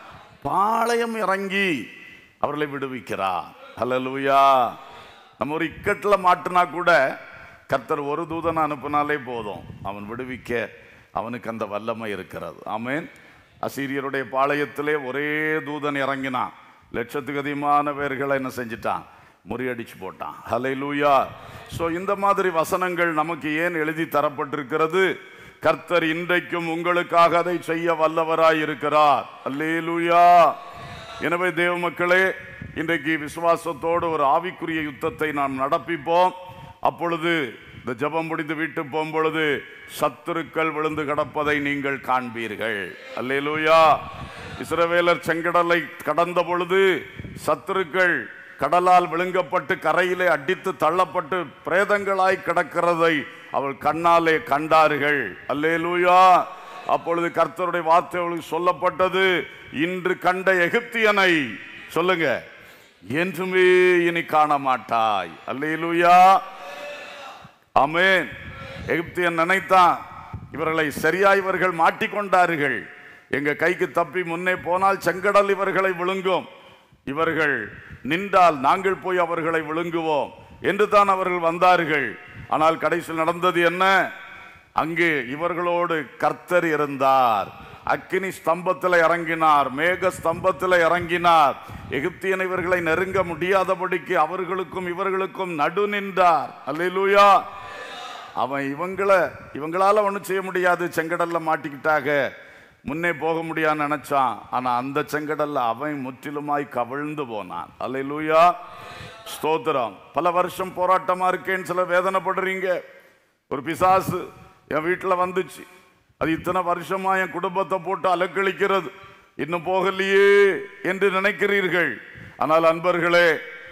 பாளையம் இறங்கி அவர்களை விடுவிக்கிறார். அல்லேலூயா. நம்ம ஒரு இக்கட்டில் மாட்டினா கூட கர்த்தர் ஒரு தூதனை அனுப்பினாலே போதும், அவன் விடுவிக்க அவனுக்கு அந்த வல்லமை இருக்கிறது. ஆமேன். அசீரியருடைய பாளையத்திலே ஒரே தூதன் இறங்கினான், லட்சத்துக்கு அதிகமான பேர்களை என்ன செஞ்சிட்டான், முறியடிச்சு போட்டான். ஹல்லேலூயா. ஸோ இந்த மாதிரி வசனங்கள் நமக்கு ஏன் எழுதி தரப்பட்டிருக்கிறது? கர்த்தர் இன்றைக்கும் உங்களுக்காக அதை செய்ய வல்லவராய் இருக்கிறார். அல்லேலூயா. எனவே தேவ மக்களே, இன்றைக்கு விசுவாசத்தோடு ஒரு ஆவிக்குரிய யுத்தத்தை நாம் நடப்பிப்போம். அப்பொழுது இந்த ஜெபம் முடிந்து வீட்டு போகும்பொழுது சத்துருக்கள் விழுந்து கிடப்பதை நீங்கள் காண்பீர்கள். அல்லேலூயா. இஸ்ரவேலர் செங்கடலை கடந்த பொழுது சத்துருக்கள் கடலால் விழுங்கப்பட்டு கரையிலே அடித்து தள்ளப்பட்டு பிரேதங்களாய் கிடக்கிறதை அவள் கண்ணாலே கண்டார்கள். அல்லேலூயா. அப்பொழுது கர்த்தருடைய வார்த்தை அவளுக்கு சொல்லப்பட்டது, இன்று கண்ட எகிப்தியனை சொல்லுங்க என்றுமே இனி காண மாட்டாய். அல்லேலூயா. ஆமென். எகிப்தியன் நினைத்தான், இவர்களை சரியா இவர்கள் மாட்டிக்கொண்டார்கள், எங்க கைக்கு தப்பி முன்னே போனால் செங்கடல் இவர்களை விழுங்கும், இவர்கள் நின்றால் நாங்கள் போய் அவர்களை விழுங்குவோம் என்று தான் அவர்கள் வந்தார்கள். ஆனால் கடைசியில் நடந்தது என்ன? அங்கே இவர்களோடு கர்த்தர் இருந்தார். அக்கினி ஸ்தம்பத்தில் இறங்கினார், மேக ஸ்தம்பத்தில் இறங்கினார். எகிப்தியன் இவர்களை நெருங்க முடியாதபடிக்கு அவர்களுக்கும் இவர்களுக்கும் நடு நின்றார். அல்லேலூயா. அவன் இவங்களால ஒன்றும் செய்ய முடியாது, செங்கடல்ல மாட்டிக்கிட்டாக, முன்னே போக முடியான்னு நினைச்சான். ஆனா அந்த செங்கடல்ல அவன் முற்றிலுமாய் கவிழ்ந்து போனான். அல்லேலூயா. ஸ்தோத்திரம். பல வருஷம் போராட்டமா இருக்கேன்னு சில வேதனைப்படுறீங்க. ஒரு பிசாசு என் வீட்டில் வந்துச்சு, அது இத்தனை வருஷமா என் குடும்பத்தை போட்டு அலக்களிக்கிறது, இன்னும் போகலையே என்று நினைக்கிறீர்கள். ஆனால் அன்பர்களே,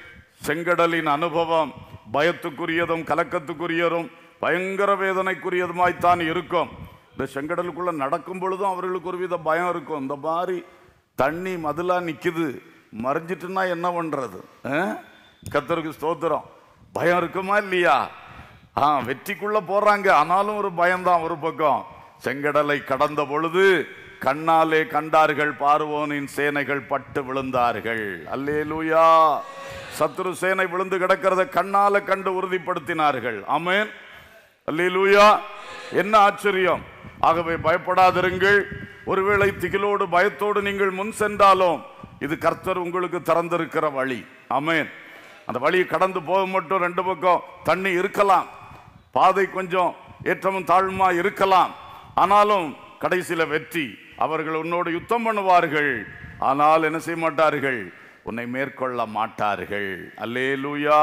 செங்கடலின் அனுபவம் பயத்துக்குரியதும் கலக்கத்துக்குரியதும் பயங்கர வேதனைக்குரியதுமாய்த்தான் இருக்கும். இந்த செங்கடலுக்குள்ள நடக்கும் பொழுதும் அவர்களுக்கு ஒரு வித பயம் இருக்கும். இந்த மாதிரி தண்ணி மதுலா நிக்குது, மறைஞ்சிட்டுன்னா என்ன பண்றது? கர்த்தருக்கு ஸ்தோத்திரம். பயம் இருக்குமா இல்லையா? வெற்றிக்குள்ள போறாங்க, ஆனாலும் ஒரு பயம்தான் ஒரு பக்கம். செங்கடலை கடந்த பொழுது கண்ணாலே கண்டார்கள், பார்வோனின் சேனைகள் பட்டு விழுந்தார்கள். அல்லேலூயா. சத்துரு சேனை விழுந்து கிடக்கிறத கண்ணால கண்டு உறுதிப்படுத்தினார்கள். ஆமென். அல்லேலூயா. என்ன ஆச்சரியம். ஆகவே பயப்படாதிருங்கள். ஒருவேளை திகிலோடு பயத்தோடு நீங்கள் முன் சென்றாலும் இது கர்த்தர் உங்களுக்கு திறந்திருக்கிற வழி. ஆமென். அந்த வழியை கடந்து போக மட்டும் ரெண்டு பக்கம் தண்ணி இருக்கலாம், பாதை கொஞ்சம் ஏற்றமும் தாழ்வுமா இருக்கலாம், ஆனாலும் கடைசியில வெற்றி. அவர்கள் உன்னோடு யுத்தம் பண்ணுவார்கள், ஆனால் என்ன செய்ய மாட்டார்கள், உன்னை மேற்கொள்ள மாட்டார்கள். அல்லேலூயா.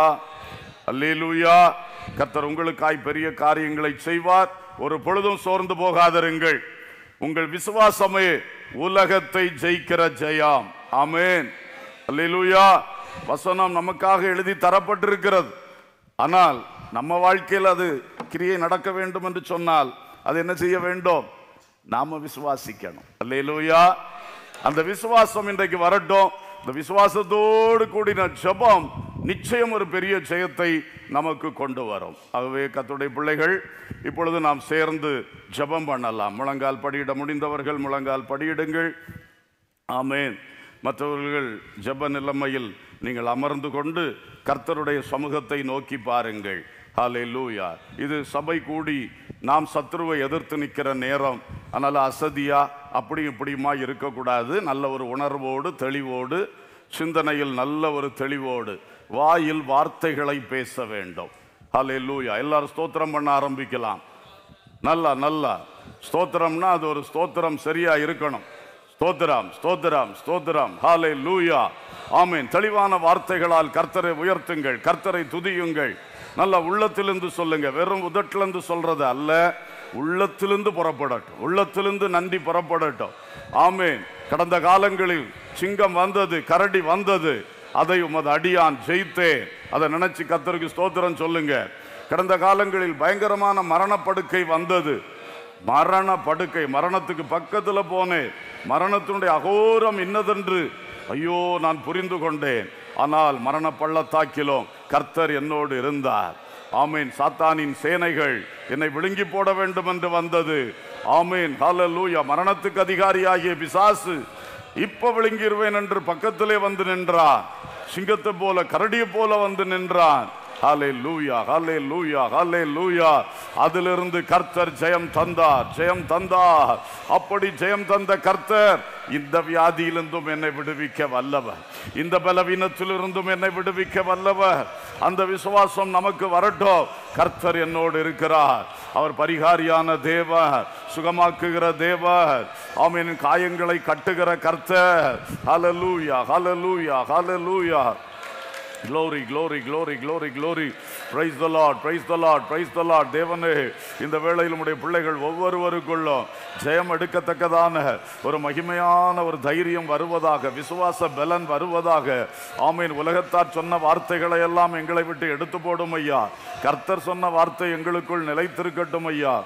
அல்லேலூயா. கர்த்தர் உங்களுக்காய் பெரிய காரியங்களை செய்வார். ஒரு பொழுதும் சோர்ந்து போகாதிருங்கள். உங்கள் விசுவாசமே உலகத்தை ஜெயிக்கிற ஜெயம். ஆமென். அல்லேலூயா. வசனம் நமக்காக எழுதி தரப்பட்டிருக்கிறது. ஆனால் நம்ம வாழ்க்கையில் அது கிரியை நடக்க வேண்டும் என்று சொன்னால் அது என்ன செய்ய வேண்டும்? நாம விசுவாசிக்கணும். அல்லேலூயா. அந்த விசுவாசம் இன்றைக்கு வரட்டும். இந்த விசுவாசத்தோடு கூடின ஜெபம் நிச்சயம் ஒரு பெரிய ஜெயத்தை நமக்கு கொண்டு வரும். ஆகவே கர்த்தருடைய பிள்ளைகள், இப்பொழுது நாம் சேர்ந்து ஜெபம் பண்ணலாம். முழங்கால் படியிட முடிந்தவர்கள் முழங்கால் படியிடுங்கள். ஆமென். மற்றவர்கள் ஜெப நிலைமையில் நீங்கள் அமர்ந்து கொண்டு கர்த்தருடைய சமூகத்தை நோக்கி பாருங்கள். ஹல்லேலூயா. இது சபை கூடி நாம் சத்துருவை எதிர்த்து நிற்கிற நேரம். அதனால் அசதியா அப்படி இப்படியுமா இருக்கக்கூடாது. நல்ல ஒரு உணர்வோடு, தெளிவோடு, சிந்தனையில் நல்ல ஒரு தெளிவோடு, வாயில் வார்த்தைகளை பேச வேண்டும். ஹல்லேலூயா. எல்லாரும் ஸ்தோத்திரம் பண்ண ஆரம்பிக்கலாம். நல்லா ஸ்தோத்திரம்னா அது ஒரு ஸ்தோத்திரம் சரியா இருக்கணும். ஸ்தோத்திரம் ஸ்தோத்திரம் ஸ்தோத்திரம். ஹல்லேலூயா. ஆமென். தெளிவான வார்த்தைகளால் கர்த்தரை உயர்த்துங்கள், கர்த்தரை துதியுங்கள். நல்ல உள்ளத்திலிருந்து சொல்லுங்க. வெறும் உதட்டிலிருந்து சொல்றது அல்ல, உள்ளத்திலிருந்து புறப்படட்டும், உள்ளத்திலிருந்து நன்றி புறப்படட்டும். ஆமென். கடந்த காலங்களில் சிங்கம் வந்தது, கரடி வந்தது, அதை உமது அடியான் ஜெயித்தேன். அதை நினைச்சு கர்த்தருக்கு ஸ்தோத்திரம் சொல்லுங்க. கடந்த காலங்களில் பயங்கரமான மரணப்படுக்கை வந்தது. மரணப்படுக்கை, மரணத்துக்கு பக்கத்துல போனேன். மரணத்தினுடைய அகோரம் இன்னதென்று ஐயோ நான் புரிந்து கொண்டேன். ஆனால் மரண பள்ளத்தாக்கிலும் கர்த்தர் என்னோடு இருந்தார். ஆமீன். சாத்தானின் சேனைகள் என்னை விழுங்கி போட வேண்டும் என்று வந்தது. ஆமீன். ஹல்லேலூயா. மரணத்துக்கு அதிகாரியாகிய பிசாசு இப்ப விழுங்கிருவேன் என்று பக்கத்திலே வந்து நின்றான். சிங்கத்தை போல, கரடியை போல வந்து நின்றான். ஹல்லேலூயா, ஹல்லேலூயா, ஹல்லேலூயா. அதிலிருந்து கர்த்தர் ஜெயம் தந்தார், ஜெயம் தந்தார். அப்படி ஜெயம் தந்த கர்த்தர் இந்த வியாதியிலிருந்தும் என்னை விடுவிக்க வல்லவர், இந்த பலவீனத்திலிருந்தும் என்னை விடுவிக்க வல்லவர். அந்த விசுவாசம் நமக்கு வரட்டும். கர்த்தர் என்னோடு இருக்கிறார். அவர் பரிகாரியான தேவர், சுகமாக்குகிற தேவர். ஆமென். காயங்களை கட்டுகிற கர்த்தர். ஹல்லேலூயா, ஹல்லேலூயா, ஹல்லேலூயா. Glory, glory, glory, glory, glory. Praise the Lord, praise the Lord, praise the Lord. தேவனே, இந்த வேளையில் உம்முடைய பிள்ளைகள் ஒவ்வொருவருக்குள்ளும் ஜெயம் எடுக்கத்தக்கதான ஒரு மகிமையான ஒரு தைரியம் வருவதாக, விசுவாச பலன் வருவதாக. ஆமீன். உலகத்தார் சொன்ன வார்த்தைகளை எல்லாம் எங்களை விட்டு எடுத்து போடும் ஐயா. கர்த்தர் சொன்ன வார்த்தை எங்களுக்குள் நிலைத்திருக்கட்டும் ஐயா.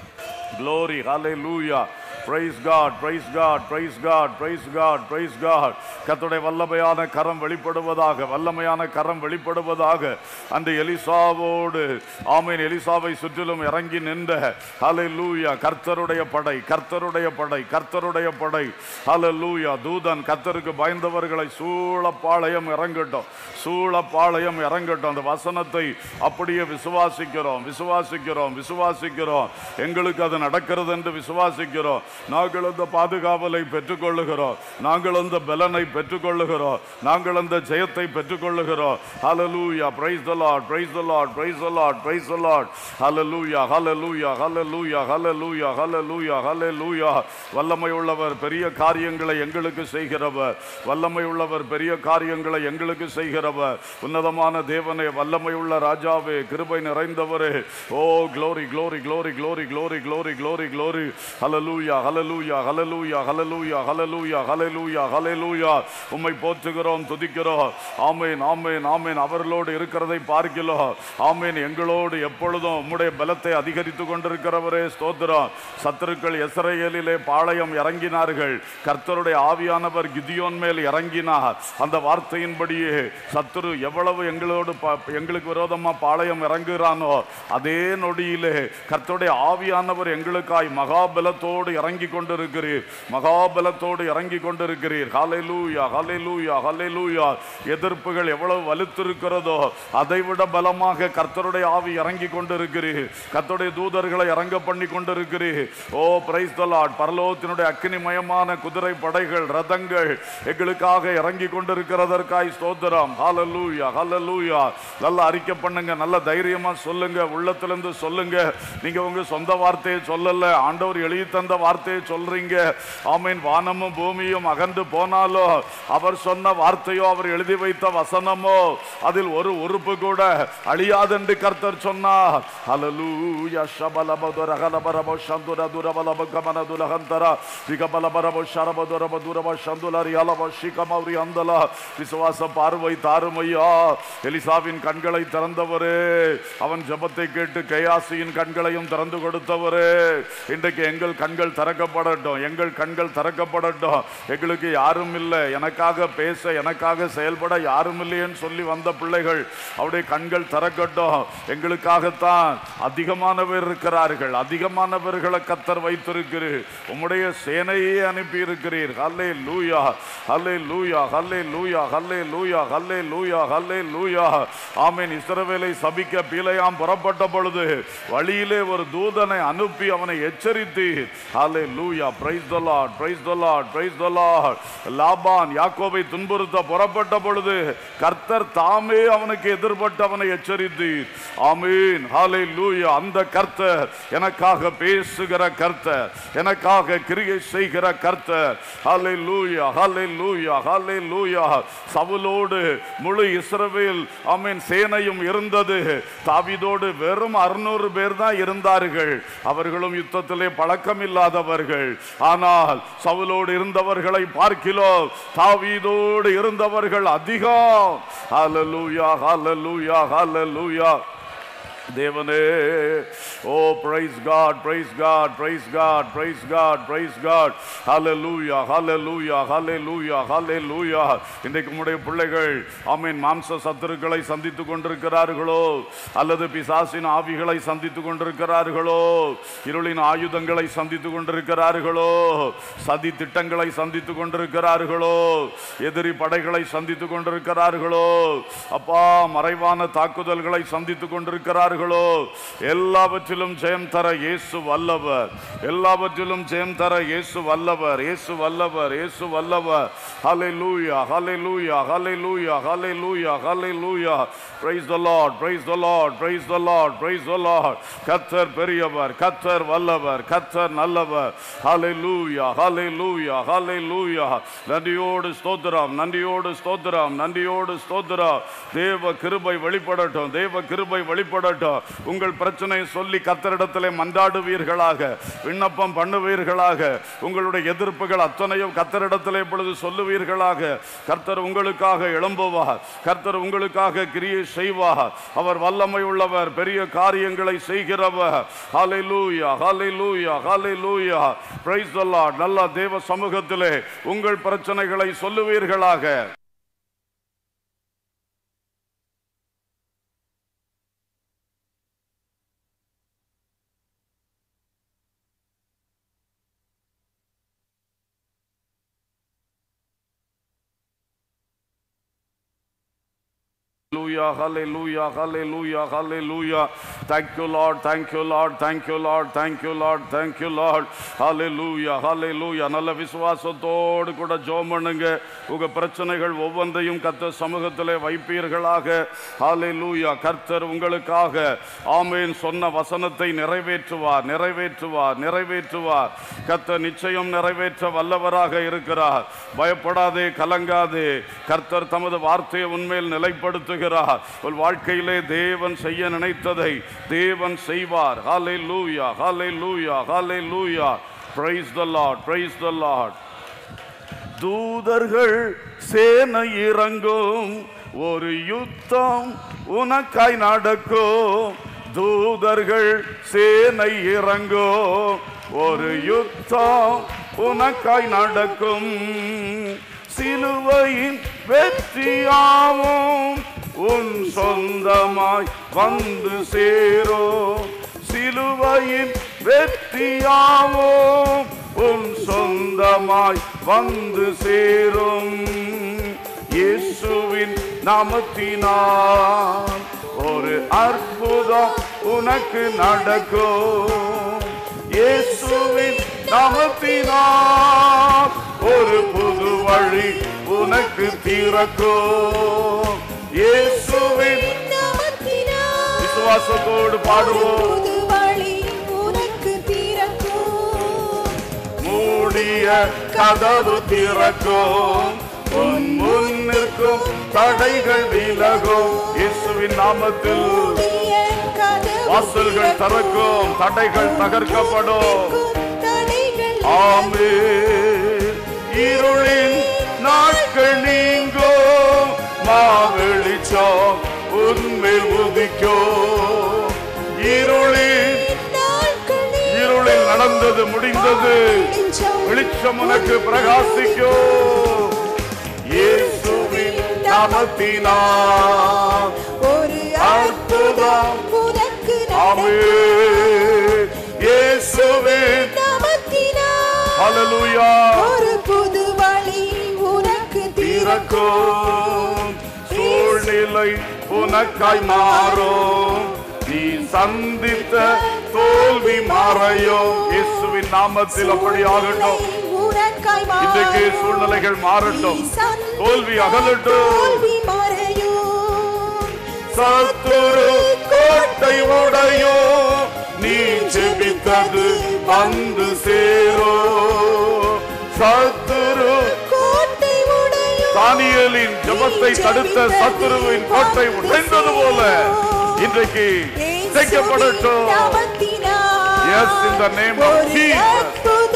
Glory, hallelujah. Praise God, praise God, praise God, praise God, praise God. கர்த்தருடைய வல்லமையான கரம் வெளிப்படுவதாக, வல்லமையான கரம் வெளிப்படுவதாக. அந்த எலிசாவோடு, ஆமென், எலிசாவை சுற்றிலும் இறங்கி நின்ற ஹல்லேலூயா கர்த்தருடைய படை, கர்த்தருடைய படை, கர்த்தருடைய படை. ஹல்லேலூயா. தூதன் கர்த்தருக்கு பயந்தவர்களை சூழப்பாளையம் இறங்கட்டும், சூழப்பாளையம் இறங்கட்டும். அந்த வசனத்தை அப்படியே விசுவாசிக்கிறோம், விசுவாசிக்கிறோம், விசுவாசிக்கிறோம். எங்களுக்கு அது நடக்கிறது என்று விசுவாசிக்கிறோம். நாங்கள் அந்த பாதுகாவலை பெற்றுக்கொள்ளுகிறோம், நாங்கள் அந்த பலனை பெற்றுக்கொள்ளுகிறோம், நாங்கள் அந்த ஜெயத்தை பெற்றுக்கொள்ளுகிறோம். ஹல்லேலூயா. Praise the Lord, praise the Lord, praise the Lord, praise the Lord. ஹல்லேலூயா, ஹல்லேலூயா, ஹல்லேலூயா, ஹல்லேலூயா, ஹல்லேலூயா, ஹல்லேலூயா. வல்லமை உள்ளவர் பெரிய காரியங்களை எங்களுக்கு செய்கிறவர், வல்லமை உள்ளவர் பெரிய காரியங்களை எங்களுக்கு செய்கிறவர். உன்னதமான தேவனே, வல்லமை உள்ள ராஜாவே, கிருபை நிறைந்தவரே. ஓ glory, glory, glory, glory, glory, glory, glory, glory. ஹல்லேலூயா, ஹல்லேலூயா, ஹல்லேலூயா, ஹல்லேலூயா, ஹல்லேலூயா, ஹல்லேலூயா, ஹல்லேலூயா. உம்மை போற்றுகிறோம், துதிக்கிறோம். ஆமென், ஆமென், ஆமென். அவர்களோடு இருக்கிறதை பார்க்கிறோம். ஆமென். எங்களோடு எப்பொழுதும் உம்முடைய பலத்தை அதிகரித்து கொண்டிருக்கிறவரே ஸ்தோத்திரம். சத்துருக்கள் எஸ்ரயேலிலே பாளையம் இறங்கினார்கள். கர்த்தருடைய ஆவியானவர் கிதியோன் மேல் இறங்கினார். அந்த வார்த்தையின்படியே சத்துரு எவ்வளவு எங்களுக்கு விரோதமா பாளையம் இறங்குகிறானோ அதே நொடியிலே கர்த்தருடைய ஆவியானவர் எங்களுக்காய் மகாபலத்தோடு இறங்கி கொண்டிருக்கிறீர், மகாபலத்தோடு இறங்கி கொண்டிருக்கிறீர். ஹல்லேலூயா, ஹல்லேலூயா, ஹல்லேலூயா. எதிர்ப்புகள் எவ்வளவு வலுத்திருக்கிறதோ அதைவிட பலமாக கர்த்தருடைய ஆவி இறங்கி கொண்டிருக்கிறீர். கர்த்தருடைய தூதர்களை இறங்க பண்ணி கொண்டிருக்கிறீர். ஓ பிரைஸ் தி லார்ட். பரலோகத்தினுடைய அக்கினிமயமான குதிரை படைகள், ரதங்கள் எங்களுக்காக இறங்கி கொண்டிருக்கிறதற்காய் ஸ்தோத்திரம். ஹல்லேலூயா, ஹல்லேலூயா. நல்ல அறிக்கை பண்ணுங்க, நல்ல தைரியமா சொல்லுங்க, உள்ளத்திலிருந்து சொல்லுங்க. நீங்க உங்க சொந்த வார்த்தையை சொல்லல, ஆண்டவர் எழுதி தந்த வார்த்தையை சொல்றீங்க. ஆமென். வானமும் பூமியும் அகன்று போனாலோ அவர் சொன்ன வார்த்தையோ, அவர் எழுதி வைத்த வசனமோ, அதில் ஒரு உறுப்பு கூட அழியாதென்று கர்த்தர் சொன்னார். ஹல்லேலூயா. ஷபலபதுர ஹலபரபோ ஷந்துர துரபலப கமனதுலஹந்தரா விகபலபரபோ ஷரபதுரப துரப ஷந்துலரி அலபோ ஷிகமௌரி அந்தலா. விசுவாச பார்வை தாருமையா. எலிசாவின் கண்களை திறந்தவரே, அவன் ஜெபத்தை கேட்டு கேயாசியின் கண்களையும் திறந்து கொடுத்தவரே, இன்றைக்கு எங்கள் கண்கள் திறக்கப்படட்டும், எங்கள் கண்கள் திறக்கப்படட்டும். எங்களுக்கு யாரும் இல்லை, எனக்காக பேச எனக்காக செயல்பட யாரும் இல்லைன்னு சொல்லி வந்த பிள்ளைகள் அவருடைய கண்கள் திறக்கட்டும். எங்களுக்காகத்தான் அதிகமானவர் இருக்கிறார்கள், அதிகமானவர்களை கர்த்தர் வைத்திருக்கிறீர், உம்முடைய சேனையை அனுப்பி இருக்கிறீர். ஹல்லேலூயா, ஹல்லேலூயா, ஹல்லேலூயா, ஹல்லேலூயா, ஹல்லேலூயா, ஹல்லேலூயா. ஆமென். இஸ்ரவேலை சபிக்க பிலேயாம் புறப்பட்ட பொழுது வழியிலே ஒரு தூதனை அனுப்பி அவனை எச்சரித்து, ஹல்லேலூயா, praise the Lord, praise the Lord, praise the Lord. Laban யாக்கோபை துன்புறுத்த புறப்பட்ட பொழுது கர்த்தர் தாமே அவனுக்கு எதிர்பட்டு அவனை எச்சரித்து, ஆமென், ஹல்லேலூயா. அந்த கர்த்தர் எனக்காக பேசுகிற கர்த்தர், எனக்காக கிரியை செய்கிற கர்த்தர். ஹல்லேலூயா, ஹல்லேலூயா, ஹல்லேலூயா. சவுலோடு முழு இஸ்ரவேல் ஆமென் சேனையும் இருந்தது. தாவீதோடு வெறும் 600 பேர் தான் இருந்தார்கள். அவர்களும் யுத்தத்திலே பழக்கம் இல்லாதவர்கள். ஆனால் சவுலோடு இருந்தவர்களை பார்க்கிறோம், தாவீதோடு இருந்தவர்கள் அதிகம். ஹல்லேலூயா, ஹல்லேலூயா, ஹல்லேலூயா. தேவனே, oh praise God, praise God, praise God, praise God, praise God. ஹல்லேலூயா, ஹல்லேலூயா, ஹல்லேலூயா, ஹல்லேலூயா. இன்றைக்கு உம்முடைய பிள்ளைகள் ஆமென் மாம்ச சத்துருக்களை சந்தித்துக் கொண்டிருக்கிறார்களோ, அல்லது பிசாசின் ஆவிகளை சந்தித்துக் கொண்டிருக்கிறார்களோ, இருளின் ஆயுதங்களை சந்தித்துக் கொண்டிருக்கிறார்களோ, சதி திட்டங்களை சந்தித்துக் கொண்டிருக்கிறார்களோ, எதிரி படைகளை சந்தித்துக் கொண்டிருக்கிறார்களோ, அப்பா மறைவான தாக்குதல்களை சந்தித்துக் கொண்டிருக்கிறார்கள், எல்லாவற்றிலும் ஜெயம் தர இயேசு வல்லவர், எல்லாவற்றிலும் ஜெயம் தர இயேசு வல்லவர், இயேசு வல்லவர், இயேசு வல்லவர். ஹல்லேலூயா, ஹல்லேலூயா, ஹல்லேலூயா, ஹல்லேலூயா, ஹல்லேலூயா. Praise the Lord, praise the Lord, praise the Lord, praise the Lord. கர்த்தர் பெரியவர், கர்த்தர் வல்லவர், கர்த்தர் நல்லவர். ஹல்லேலூயா, ஹல்லேலூயா, ஹல்லேலூயா. நன்றியோடு ஸ்தோத்திரம், நன்றியோடு ஸ்தோத்திரம், நன்றியோடு ஸ்தோத்திரம். தேவ கிருபை வெளிப்படட்டும், தேவ கிருபை வெளிப்படட்டும். உங்கள் பிரச்சனை சொல்லி கர்த்தரிடத்திலே மன்றாடுவீர்களாக, விண்ணப்பம் பண்ணுவீர்களாக. உங்களுடைய எதிர்ப்புகள் அத்தனையும் கர்த்தரிடத்திலே இப்பொழுது சொல்லுவீர்களாக. கர்த்தர் உங்களுக்காக எழும்புவார், கர்த்தர் உங்களுக்காக கிரியை செய்வார். அவர் வல்லமை உள்ளவர், பெரிய காரியங்களை செய்கிறவர். ஹல்லேலூயா, ஹல்லேலூயா, ஹல்லேலூயா. Praise the Lord. நல்ல தேவ சமூகத்திலே உங்கள் பிரச்சனைகளை சொல்லுவீர்களாக. Hallelujah, hallelujah, hallelujah. Thank you Lord, thank you Lord, thank you Lord, thank you Lord, thank you Lord. Hallelujah, hallelujah. நல்ல விசுவாசத்தோடு கூட ஜெபம் பண்ணுங்க. உங்க பிரச்சனைகள் ஒவ்வொன்றையும் கர்த்தர் சமூகத்திலே வைப்பீர்களாக. ஹalleluya. கர்த்தர் உங்களுக்காக ஆமென் சொன்ன வசனத்தை நிறைவேற்றுவார், நிறைவேற்றுவார், நிறைவேற்றுவார். கர்த்தர் நிச்சயம் நிறைவேற்ற வல்லவராக இருக்கிறார். பயப்படாதே, கலங்காதே. கர்த்தர் தமது வார்த்தையை உன்மேல் நிலைப்படுத்துகிறார். உன் வாழ்க்கையிலே தேவன் செய்ய நினைத்ததை தேவன் செய்வார். ஹalleluya, hallelujah, hallelujah. Praise the Lord, praise the Lord. தூதர்கள் சேனை இறங்கும், ஒரு யுத்தம் உனக்காய் நடக்கும். தூதர்கள் சேனை இறங்கும், ஒரு யுத்தம் உனக்காய் நடக்கும். சிலுவையின் வெற்றியாவும் உன் சொந்தமாய் வந்து சேரும். சிலுவையின் வெற்றியாவும் உன் சொந்தமாய் வந்து சேரும். இயேசுவின் நாமத்தினால் ஒரு அற்புதம் உனக்கு நடக்கும். இயேசுவின் நாமத்தினால் ஒரு புது வழி உனக்கு திறக்கும். இயேசுவின் நாமத்தினால் விசுவாசத்தோடு பாடுவோம். புது வழி உனக்கு திறக்கும். மூடிய கதவு திறக்கும். உன் முன் நிற்கும் தடைகள் விலகும். இயேசுவின் நாமத்தில் வாசல்கள் திறக்கும், தடைகள் தகர்க்கப்படும். ஆமென். இருளின் நாட்கள் நீங்கும், மாவெளிச்சம் உன்மேல் உதிக்கும். இருளில் நடந்தது முடிந்தது முடிந்தது. வெளிச்சம் உனக்கு பிரகாசிக்கும். இயேசுவின் நாமத்தினால் ஒரு அற்புதம் உனக்கு நடக்கும். இயேசுவின் நாமத்தினால் ஹல்லேலூயா ஒரு புது வழி உனக்கு திறக்கும். சூழ்நிலை உனக்காய் மாறும். நீ சந்தித்த தோல்வி மாறையும். இயேசுவின் நாமத்தில் அப்படி ஆகட்டும். இன்றைக்கு சூழ்நிலைகள் மாறட்டும். தோல்வி அகலட்டும். சத்துரு கோட்டை உடையும். நீ ஜெபித்தது வந்து சேரும். சத்துரு தானியேலின் ஜெபத்தை தடுத்த சத்துருவின் கோட்டை உடைந்தது போல இன்றைக்கு உடைக்கப்படட்டும். Yes, in the name of Jesus.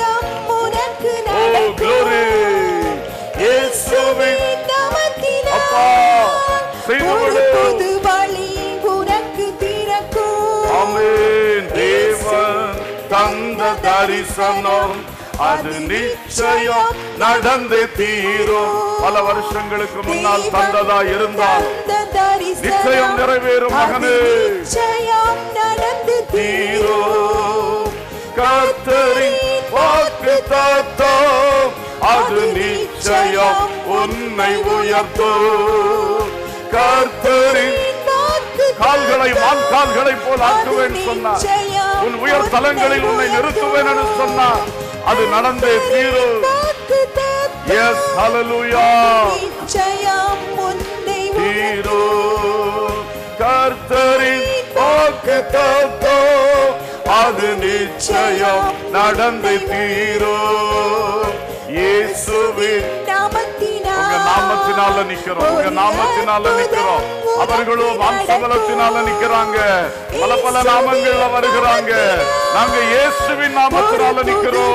Oh, glory. இயேசுவின் நாமத்தினால் அப்பா செய்தவளே புது வழி உனக்கு திறக்கும். ஆமென். தேவன் தந்த தரிசனம் அது நிச்சயம் நடந்தே தீரும். பல வருஷங்களுக்கு முன்னால் தந்ததா இருந்தால் நிச்சயம் நிறைவேறும் மகனே. நிச்சயம் நடந்து தீரும். கர்த்தரின் வாக்குத்தத்தம் அது நிச்சயம் உன்னை உயர்த்தும். கர்த்தரின் கால்களை மான் கால்களை போல் ஆக்குவேன் சொன்னார். உன் உயர் தலங்களில் உன்னை நிறுத்துவேன் என்று சொன்னார். அது நடந்தே தீரும். எஸ் ஹல்லேலூயா. நிச்சயம் உன்னை தீரும். கர்த்தரின் வாக்குத்தத்தம் அது நிச்சயம் நடந்தே தீரும். இயேசுவின் நாமத்தினால நிக்கிறோம். உங்க நாமத்தினால நிக்கிறோம். அவர்களும் வம்சபலத்தினால நிக்கிறாங்க. பல பல நாமங்கள்ல வருகிறாங்க. நாங்க இயேசுவின் நாமத்தினால நிக்கிறோம்.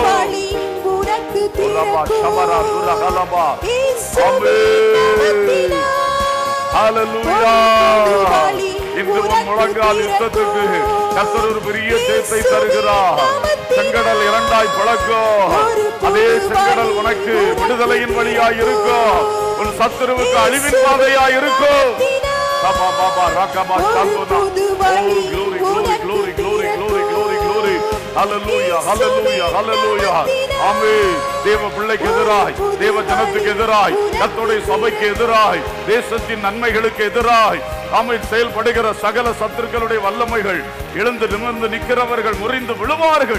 ஹல்லேலூயா. இன்று முழங்கால் யுத்தத்துக்கு கர்த்தர் ஒரு பெரிய ஜெயத்தை தருகிறார். செங்கடல் இரண்டாய் பிளக்கும். அதே செங்கடல் உனக்கு விடுதலையின் வழியாய் இருக்கும். உன் சத்துருவுக்கு அழிவின் பாதையாய் இருக்கும். Baba Baba ராகபா சாந்தோனா. Oh glory glory glory glory glory glory glory. Hallelujah hallelujah hallelujah. ஆமென். தேவ பிள்ளைக்கு எதிராய், தேவ ஜனத்துக்கு எதிராய், கர்த்தருடைய சபைக்கு எதிராய், தேசத்தின் நன்மைகளுக்கு எதிராய் ஆமென் செயல்படுகிற சகல சத்துருக்களுடைய வல்லமைகள் எழுந்து நிமிர்ந்து நிற்கிறவர்கள் முறிந்து விழுவார்கள்.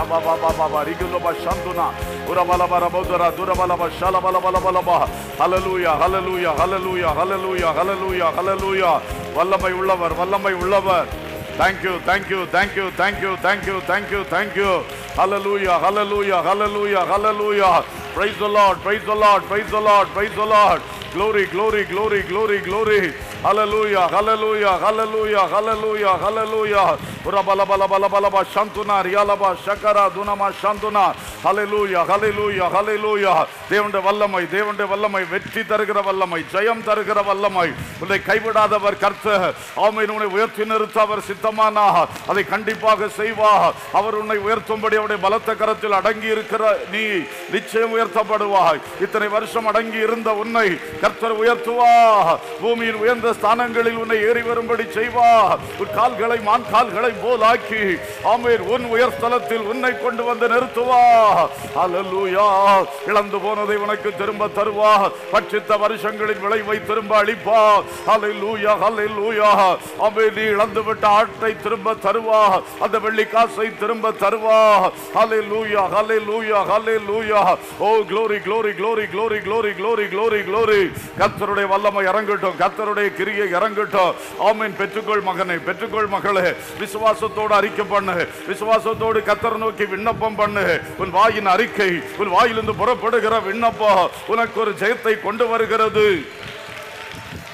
வல்லமை உள்ளவர், வல்லமை உள்ளவர். Thank you, thank you, thank you, thank you, thank you, thank you, thank you. Hallelujah, hallelujah, hallelujah, hallelujah. Praise the Lord, praise the Lord, praise the Lord, praise the Lord. Glory, glory, glory, glory, glory. Hallelujah, hallelujah, hallelujah, hallelujah, hallelujah. Urabala bala bala bala ba shantuna riyalaba shakara dunama shantuna. Hallelujah, hallelujah, hallelujah. தேவனுடைய வல்லமை, தேவனுடைய வல்லமை, வெற்றி தருகிற வல்லமை, ஜெயம் தருகிற வல்லமை. உன்னை கைவிடாதவர் கர்த்தர். ஆமென். உன்னை உயர்த்தி நிறுத்த அவர் சித்தமானார். அதை கண்டிப்பாக செய்வார். அவர் உன்னை உயர்த்தும்படி அவருடைய பலத்த கரத்தில் அடங்கி இருக்கிற நீ நிச்சயம் உயர்த்தப்படுவாய். இத்தனை வருஷம் அடங்கி இருந்த உன்னை கர்த்தர் உயர்த்துவார். பூமியின் உயர்ந்த ஸ்தானங்களில் உன்னை ஏறி வரும்படி செய்வார். உன் கால்களை மான் கால்களை போலாக்கி ஆமென் உன் உயர்ஸ்தலத்தில் உன்னை கொண்டு வந்து நிறுத்துவார். ஹல்லேலூயா. இழந்து போனதை உனக்கு திரும்ப தருவார். பட்சித்த வருஷங்களின் விளைவை திரும்ப அளிப்பார். ஹல்லேலூயா ஹல்லேலூயா. ஆமென். நீ இழந்து விட்ட ஆட்டை திரும்ப தருவார். அந்த வெள்ளி காசை திரும்ப தருவார். ஹல்லேலூயா ஹல்லேலூயா ஹல்லேலூயா. ஓ glory glory glory glory glory glory glory glory. கர்த்தருடைய வல்லமை இறங்கட்டும். கர்த்தருடைய கிரியை இறங்கட்டும். ஆமென். பெற்றுக்கொள் மகனே, பெற்றுக்கொள் மகளே. விசுவாசத்தோடு அறிக்கை பண்ணு. விசுவாசத்தோடு கர்த்தரை நோக்கி விண்ணப்பம் பண்ணு. உன் வாயின் அறிக்கை, உன் வாயிலிருந்து புறப்படுகிற விண்ணப்பம் உனக்கு ஒரு ஜெயத்தை கொண்டு வருகிறது.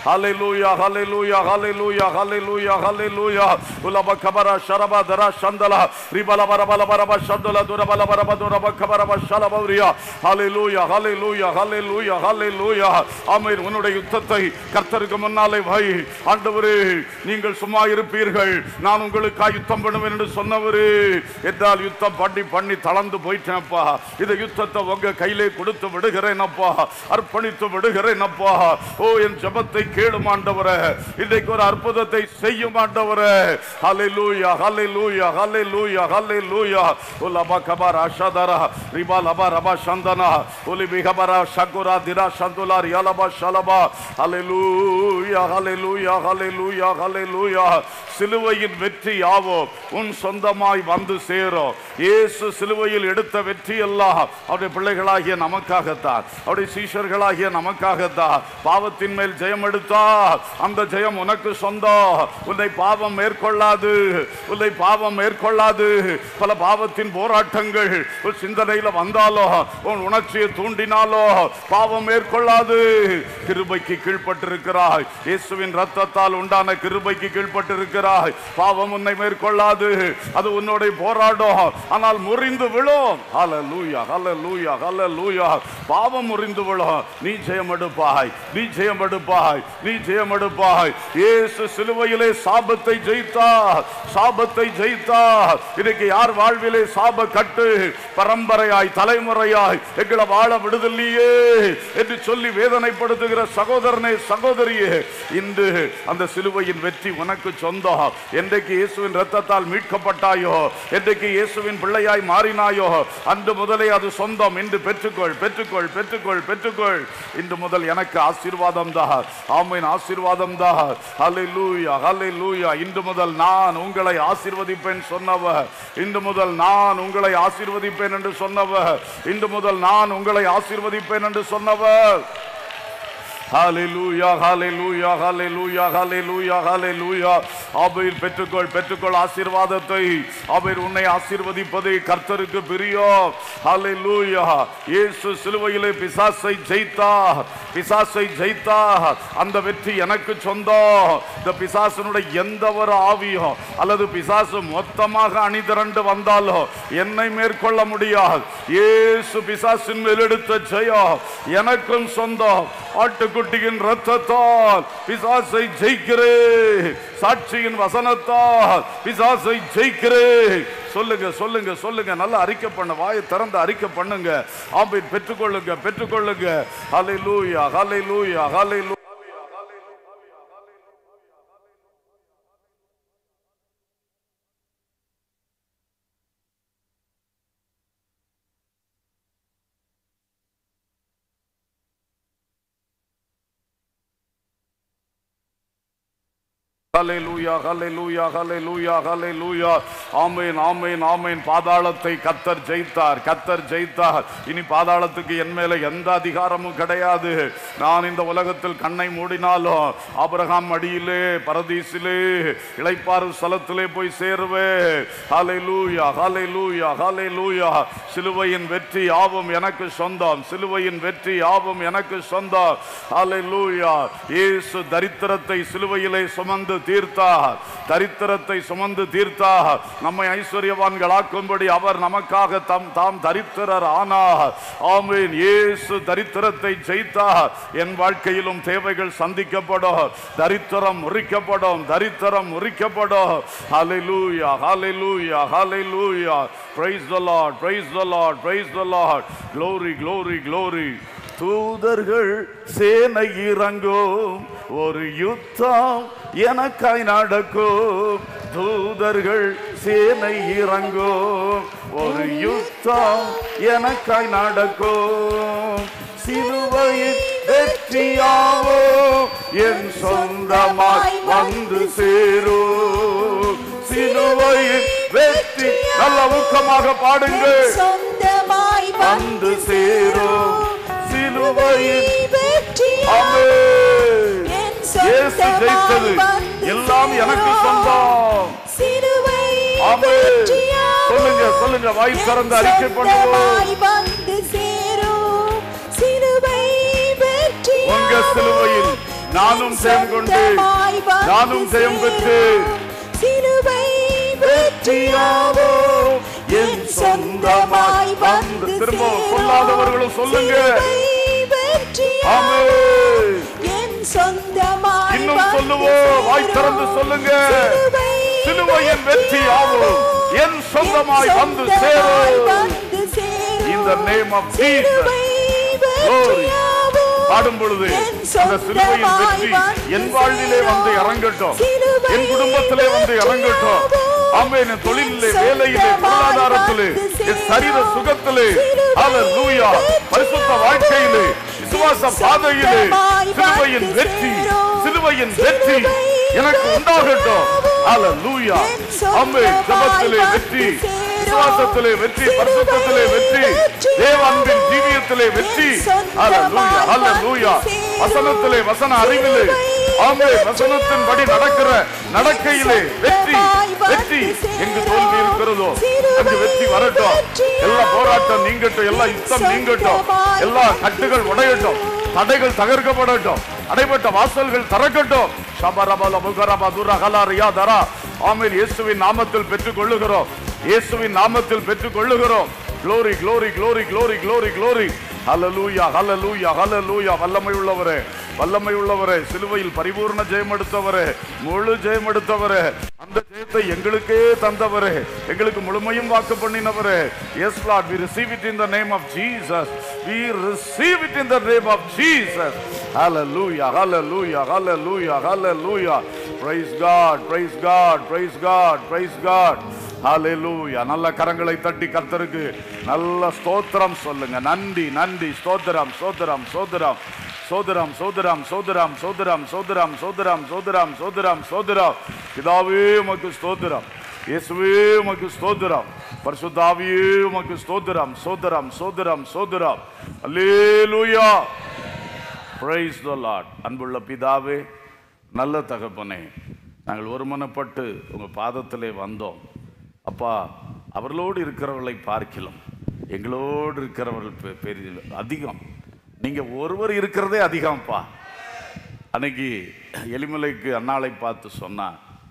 ஹalleluya ஹalleluya ஹalleluya ஹalleluya ஹalleluya உலப கபர ஷரப தர சந்தல ரிபல பரபல பரப சந்தல துரபல பரப துரப கபர ஷலபௌரியா ஹalleluya ஹalleluya ஹalleluya ஹalleluya ஆமென். உன்னுடைய யுத்தத்தை கர்த்தருக்கு முன்னாலே வை. ஆண்டவரே நீங்கள் சும்மா இருப்பீர்கள், நான் உங்களுக்கு யுத்தம் பண்ணுவேன் என்று சொன்னவரே என்றால் யுத்தம் பண்ணி தளர்ந்து போயிட்டேன்ப்பா. இந்த யுத்தத்தை உங்க கையிலே கொடுத்து விடுகிறேன் அப்பா, அர்ப்பணித்து விடுகிறேன் அப்பா. ஓ என் ஜெபத்தை கேளும் ஆண்டவரே, இன்றைக்கு ஒரு அற்புதத்தை செய்யும் ஆண்டவரே. ஹalleluya ஹalleluya ஹalleluya ஹalleluya உலப கபர அஷதர ரிபா லப ரப சந்தனா உலிபி கபர ஷகுரா திரா சந்துலா யலப ஷலபா ஹalleluya ஹalleluya ஹalleluya ஹalleluya. சிலுவையின் வெற்றி யாவோ உன் சொந்தமாய் வந்து சேரும். இயேசு சிலுவையில் எடுத்த வெற்றி எல்லாம் அவருடைய பிள்ளைகளாகிய நமக்காகத்தான், அவருடைய சீஷர்களாகிய நமக்காகத்தான். பாவத்தின் மேல் ஜெயம் எடுத்தார், அந்த ஜெயம் உனக்கு சொந்தம். உன்னை பாவம் மேற்கொள்ளாது, உன்னை பாவம் மேற்கொள்ளாது. பல பாவத்தின் போராட்டங்கள் ஒரு சிந்தனையில வந்தாலோ, உன் உணர்ச்சியை தூண்டினாலோ பாவம் மேற்கொள்ளாது. கிருபைக்கு கீழ்பட்டிருக்கிறாய், இயேசுவின் ரத்தத்தால் உண்டான கிருபைக்கு கீழ்பட்டிருக்கிறாய். பாவம் உன்னை மேற்கொள்ளாது, அது உன்னோட போராடும், ஆனால் முறிந்து விழும். ஹalleluya ஹalleluya ஹalleluya. பாவம் முறிந்து விழும், நீ ஜெயம் எடுப்பாய், நீ ஜெயம் எடுப்பாய், நீ ஜெயம் எடுப்பாய். இயேசு சிலுவையிலே சாபத்தை ஜெயித்தார், சாபத்தை ஜெயித்தார். இன்னைக்கு யார் வாழ்விலே சாப கட்டு பரம்பரையாய் தலைமுறையாய் எங்களை வாழ விடுதலையே என்று சொல்லி வேதனைப்படுத்துகிற சகோதரனே சகோதரியே, இன்று அந்த சிலுவையின் வெற்றி உனக்கு சொந்தம். என்றைக்கு இயேசுவின் இரத்தத்தால் மீட்கப்பட்டாயோ, என்றைக்கு இயேசுவின் பிள்ளையாய் மாறினாயோ, அன்று முதலே அது சொந்தம். இன்று பெற்றுக்கொள் பெற்றுக்கொள் பெற்றுக்கொள் பெற்றுக்கொள். இன்று முதல் எனக்கு ஆசீர்வாதம் தான். ஆமென், ஆசீர்வாதம் தான். ஹalleluya ஹalleluya. இன்று முதல் நான் உங்களை ஆசீர்வதிப்பேன் சொன்னவர், இன்று முதல் நான் உங்களை ஆசீர்வதிப்பேன் என்று சொன்னவர், இன்று முதல் நான் உங்களை ஆசீர்வதிப்பேன் என்று சொன்னவர். ஹalleluya ஹalleluya ஹalleluya ஹalleluya ஹalleluya. ஆபீர் பெற்றுக்கொள் பெற்றுக்கொள் ஆசீர்வாதத்தை. ஆபீர் உன்னை ஆசீர்வதிப்பது கர்த்தருக்கு பிரியம். ஹalleluya. இயேசு சிலுவையிலே பிசாசை ஜெயித்தார், பிசாசை ஜெயித்தார். அந்த வெற்றி எனக்கு சொந்தம். இந்த பிசாசனுடைய எந்த ஒரு ஆவியோ அல்லது பிசாசு மொத்தமாக அணிதிரண்டு வந்தாலோ என்னை மேற்கொள்ள முடியாது. இயேசு பிசாசின் மேல் எடுத்த ஜெயம் எனக்கும் சொந்தம். ஆட்டுக்குட்டியின் ரத்தத்தால் பிசாசை ஜெயிக்கிறே, சாட்சியின் வசனத்தால் பிசாசை ஜெயிக்கிறே. சொல்லுங்க சொல்லுங்க சொல்லுங்க, நல்லா அறிக்கை பண்ண, வாயை திறந்து அறிக்கை பண்ணுங்க. ஆமென், பெற்றுக்கொள்ளுங்க பெற்றுக்கொள்ளுங்க. ஹalleluya ஹalleluya ஹalleluya. ஹalleluya ஹalleluya ஹalleluya ஹalleluya. ஆமென் ஆமென் ஆமென். பாதாளத்தை கர்த்தர் ஜெயித்தார், கர்த்தர் ஜெயித்தார். இனி பாதாளத்துக்கு என் மேல எந்த அதிகாரமும் கிடையாது. நான் இந்த உலகத்தில் கண்ணை மூடினாலும் ஆபிரகாம் அடியிலே பரதீசிலே இளைப்பாறு ஸ்தலத்திலே போய் சேருவேன். ஹalleluya ஹalleluya ஹalleluya. சிலுவையின் வெற்றி யாவும் எனக்கு சொந்தம், சிலுவையின் வெற்றி யாவும் எனக்கு சொந்தம். ஹalleluya. இயேசு தரித்திரத்தை சிலுவையிலே சுமந்து தீர்த்தார், தரித்திரத்தை சுமந்து தீர்த்தார். நம்மை ஐஸ்வர்யவான்களாக்கும்படி அவர் நமக்காக தாம் தரித்திரர் ஆனார். ஆமென். இயேசு தரித்திரத்தை ஜெயித்தார். என் வாழ்க்கையிலும் தேவைகள் சந்திக்கப்படும், தரித்திரம் முறிக்கப்படும், தரித்திரம் முறிக்கப்படும். ஹalleluya ஹalleluya ஹalleluya. praise the lord praise the lord praise the lord. glory glory glory. தூதர்கள் சேனை இறங்கும், ஒரு யுத்தம் எனக்காய் நடக்கும். தூதர்கள் சேனை இறங்கும், ஒரு யுத்தம் எனக்காய் நடக்கும். சிலுவையின் வெற்றியாவோ என் சொந்தமாய் வந்து சேரும். சிலுவையின் வெற்றி, நல்ல ஊக்கமாக பாடுங்கள். சொந்தமாய் வந்து சேரும். சிலுவையின் வெற்றி, ஆமென். இயேசு ஜெயித்தது எல்லாம் எனக்கு சொந்தம். சிலுவை வெற்றி, சொல்லுங்க சொல்லுங்க, வாய் திறந்து அறிக்கை பண்ணுவோம். வந்து சேரும். சிலுவை வெற்றி, உங்க சிலுவையில் நானும் ஜெயம் கொண்டு நானும் ஜெயம் பெற்று சிலுவை வெற்றியாவோம் என் சொந்தமாய் வந்து திரும்ப சொல்லாதவர்களும் சொல்லுங்க. ஆமென். என் சொந்தமாய் இன்னும் சொல்லுவோம், வாய் திறந்து சொல்லுங்க. சிலுவையின் வெற்றியாவோம் என் சொந்தமாய் வந்து சேரும். In the name of Jesus. Glory. பாடும் பொழுது அந்த சிலுவையின் வெற்றி என் வாழ்விலே வந்து இறங்கட்டும், என் குடும்பத்திலே வந்து இறங்கட்டும். ஆமென். என் தொழிலிலே, வேலையிலே, பொருளாதாரத்திலே, என் சரீர சுகத்திலே, ஹல்லேலூயா, பரிசுத்த வாழ்க்கையிலே, விசுவாச பாதையிலே சிலுவையின் வெற்றி, சிலுவையின் வெற்றி எனக்கு உண்டாகட்டும். ஹல்லேலூயா. ஆமென். ஜெபத்திலே வெற்றி, விசுவாசத்திலே வெற்றி, பரிசுத்தத்திலே வெற்றி, தேவ அன்பின் ஜீவியத்திலே வெற்றி. ஹல்லேலூயா, ஹல்லேலூயா. வசனத்திலே, வசன அறிவிலே, ஆமென், வசனத்தின்படி நடக்கிற நடக்கையிலே வெற்றி, வெற்றி. எங்கு தோல்வி இருக்கிறதோ அங்கு வெற்றி வரட்டும். எல்லா போராட்டம் நீங்கட்டும், எல்லா யுத்தம் நீங்கட்டும், எல்லா கட்டுகள் உடையட்டும், தடைகள் தகர்க்கப்படட்டும், அடைபட்ட வாசல்கள் திறக்கட்டும். ஆமென். இயேசுவின் நாமத்தில் பெற்றுக் கொள்ளுகிறோம், இயேசுவின் நாமத்தில் பெற்றுக் கொள்ளுகிறோம். Glory, glory, glory, glory, glory, glory. Hallelujah, hallelujah, hallelujah. வல்லமை உள்ளவரே, வல்லமை உள்ளவரே, சிலுவையில் பரிபூர்ண ஜெயம் எடுத்தவரே, முழு ஜெயம் எடுத்தவரே, அந்த ஜெயத்தை எங்களுக்கே தந்தவரே, எங்களுக்கு முழுமையும் வாக்கு பண்ணினவரே. Yes Lord, we receive it in the name of Jesus. We receive it in the name of Jesus. Hallelujah, hallelujah, hallelujah, hallelujah. Praise God, praise God, praise God, praise God. ஹல்லேலூயா. நல்ல கரங்களை தட்டி கர்த்தருக்கு நல்ல ஸ்தோத்திரம் சொல்லுங்க. நன்றி, நன்றி, ஸ்தோத்திரம், ஸ்தோத்திரம், ஸ்தோத்திரம், ஸ்தோத்திரம், ஸ்தோத்திரம், ஸ்தோத்திரம், ஸ்தோத்திரம், ஸ்தோத்திரம், ஸ்தோத்திரம், ஸ்தோத்திரம், ஸ்தோத்திரம், ஸ்தோத்திரம். பிதாவே உமக்கு ஸ்தோத்திரம், இயேசுவே உமக்கு ஸ்தோத்திரம், பரிசுத்த ஆவியே உமக்கு ஸ்தோத்திரம், ஸ்தோத்திரம், ஸ்தோத்திரம், ஸ்தோத்திரம். ஹல்லேலூயா. Praise the Lord. அன்புள்ள பிதாவே, நல்ல தகப்பனே, நாங்கள் ஒருமனப்பட்டு உங்க பாதத்திலே வந்தோம். அப்பா, அவர்களோடு இருக்கிறவர்களை பார்க்கலாம் எங்களோடு இருக்கிறவர்கள் பெரிய அதிகம். நீங்க ஒருவர் இருக்கிறதே அதிகம்ப்பா. அன்னைக்கு எலிமலைக்கு அன்னாளை பார்த்து சொன்னா,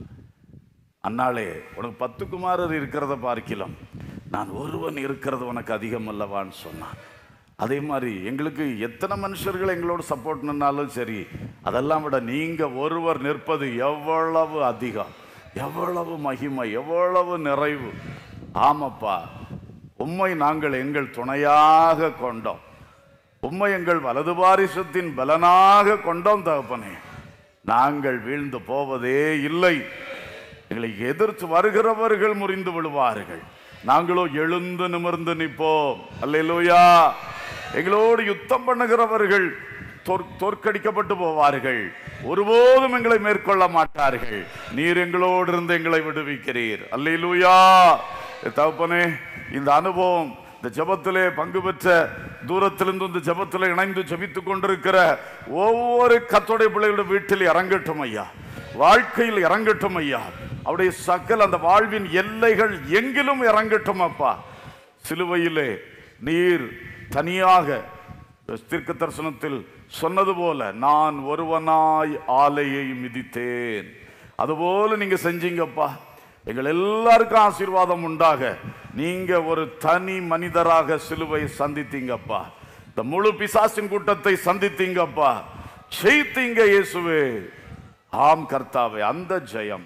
அன்னாளே உனக்கு 10 குமாரர் இருக்கிறத பார்க்கலாம், நான் ஒருவன் இருக்கிறது உனக்கு அதிகம் அல்லவான்னு சொன்னான். அதே மாதிரி எங்களுக்கு எத்தனை மனுஷர்கள் எங்களோட சப்போர்ட் நின்னாலும் சரி, அதெல்லாம் விட நீங்க ஒருவர் நிற்பது எவ்வளவு அதிகம், எவ்வளவு மகிமை, எவ்வளவு நிறைவு. ஆமாப்பா, உம்மை நாங்கள் எங்கள் துணையாக கொண்டோம், உம்மை எங்கள் வலது பாரிசத்தின் பலனாக கொண்டோம் தகப்பனே. நாங்கள் வீழ்ந்து போவதே இல்லை. எங்களை எதிர்த்து வருகிறவர்கள் முறிந்து விழுவார்கள், நாங்களோ எழுந்து நிமிர்ந்து நிற்போம். அல்லேலூயா. எங்களோடு யுத்தம் பண்ணுகிறவர்கள் தோற்கடிக்கப்பட்டு போவார்கள், ஒருபோதும் எங்களை மேற்கொள்ள மாட்டார்கள். நீர் எங்களோடு இருந்து எங்களை விடுவிக்கிறீர். அல்லேலூயா. தகப்பனே, இந்த அனுபவம், இந்த ஜெபத்திலே பங்கு பெற்ற, தூரத்திலிருந்து இந்த ஜெபத்திலே இணைந்து ஜெபித்துக் கொண்டிருக்கிற ஒவ்வொரு கர்த்தருடைய பிள்ளைகளுடைய வீட்டில் இறங்கட்டும் ஐயா, வாழ்க்கையில் இறங்கட்டும் ஐயா. அவருடைய சகல அந்த வாழ்வின் எல்லைகள் எங்கிலும் இறங்கட்டும் அப்பா. சிலுவையிலே நீர் தனியாக தீர்க்க தரிசனத்தில் சொன்னது போல, நான் ஒருவனாய் ஆலையை மிதித்தேன், அதுபோல நீங்க செஞ்சீங்கப்பா. எங்கள் எல்லாருக்கும் ஆசீர்வாதம் உண்டாக நீங்க ஒரு தனி மனிதராக சிலுவை சந்தித்தீங்கப்பா. இந்த முழு பிசாசின் கூட்டத்தை சந்தித்தீங்கப்பா, ஜெயித்தீங்க இயேசுவே. ஆம் கர்த்தாவே, அந்த ஜெயம்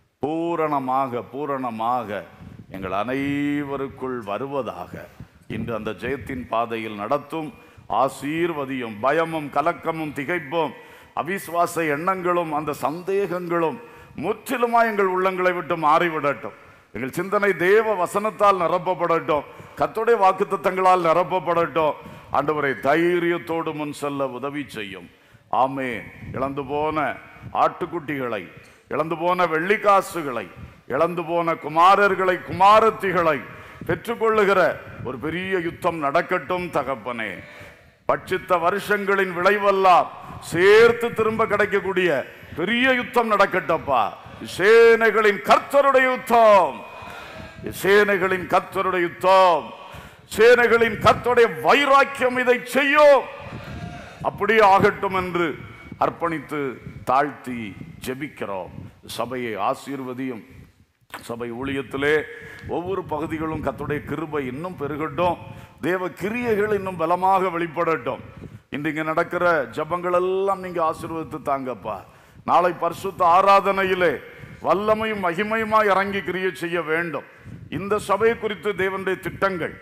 பூரணமாக பூரணமாக எங்கள் அனைவருக்குள் வருவதாக இன்று அந்த ஜெயத்தின் பாதையில் நடத்தும், ஆசீர்வதியும். பயமும் கலக்கமும் திகைப்பும் அவிசுவாச எண்ணங்களும் அந்த சந்தேகங்களும் முற்றிலுமாய் எங்கள் உள்ளங்களை விட்டு மாறிவிடட்டும். எங்கள் சிந்தனை தேவ வசனத்தால் நிரப்பப்படட்டும், கர்த்தருடைய வாக்குத்தத்தங்களால் நிரப்பப்படட்டும். ஆண்டவரை தைரியத்தோடு முன் செல்ல உதவி செய்யும். ஆமென். இழந்து போன ஆட்டுக்குட்டிகளை, இழந்து போன வெள்ளிக்காசுகளை, இழந்து போன குமாரர்களை, குமாரத்திகளை பெற்றுக்கொள்ளுகிற ஒரு பெரிய யுத்தம் நடக்கட்டும் தகப்பனே. பட்சித்த வருஷங்களின் விளைவெல்லாம் சேர்த்து திரும்ப கிடைக்கக்கூடிய பெரிய யுத்தம் நடக்கட்டப்பா. சேனைகளின் கர்த்தருடைய யுத்தம், சேனைகளின் கர்த்தருடைய யுத்தம், சேனைகளின் கர்த்தருடைய வைராக்கியம் இதை செய்யும். அப்படியே ஆகட்டும் என்று அர்ப்பணித்து தாழ்த்தி ஜெபிக்கிறோம். சபையை ஆசீர்வதியும். சபை ஊழியத்திலே ஒவ்வொரு பகுதிகளும் கர்த்தருடைய கிருபை இன்னும் பெருகட்டும். தேவ கிரியைகள் இன்னும் பலமாக வெளிப்படட்டும். இன்றைக்கு நடக்கிற ஜபங்கள் எல்லாம் நீங்க ஆசீர்வதித்து தாங்கப்பா. நாளை பரிசுத்த ஆராதனையிலே வல்லமையும் மகிமையுமாய் இறங்கி கிரியை செய்ய வேண்டும். இந்த சபை குறித்து தேவனுடைய திட்டங்கள்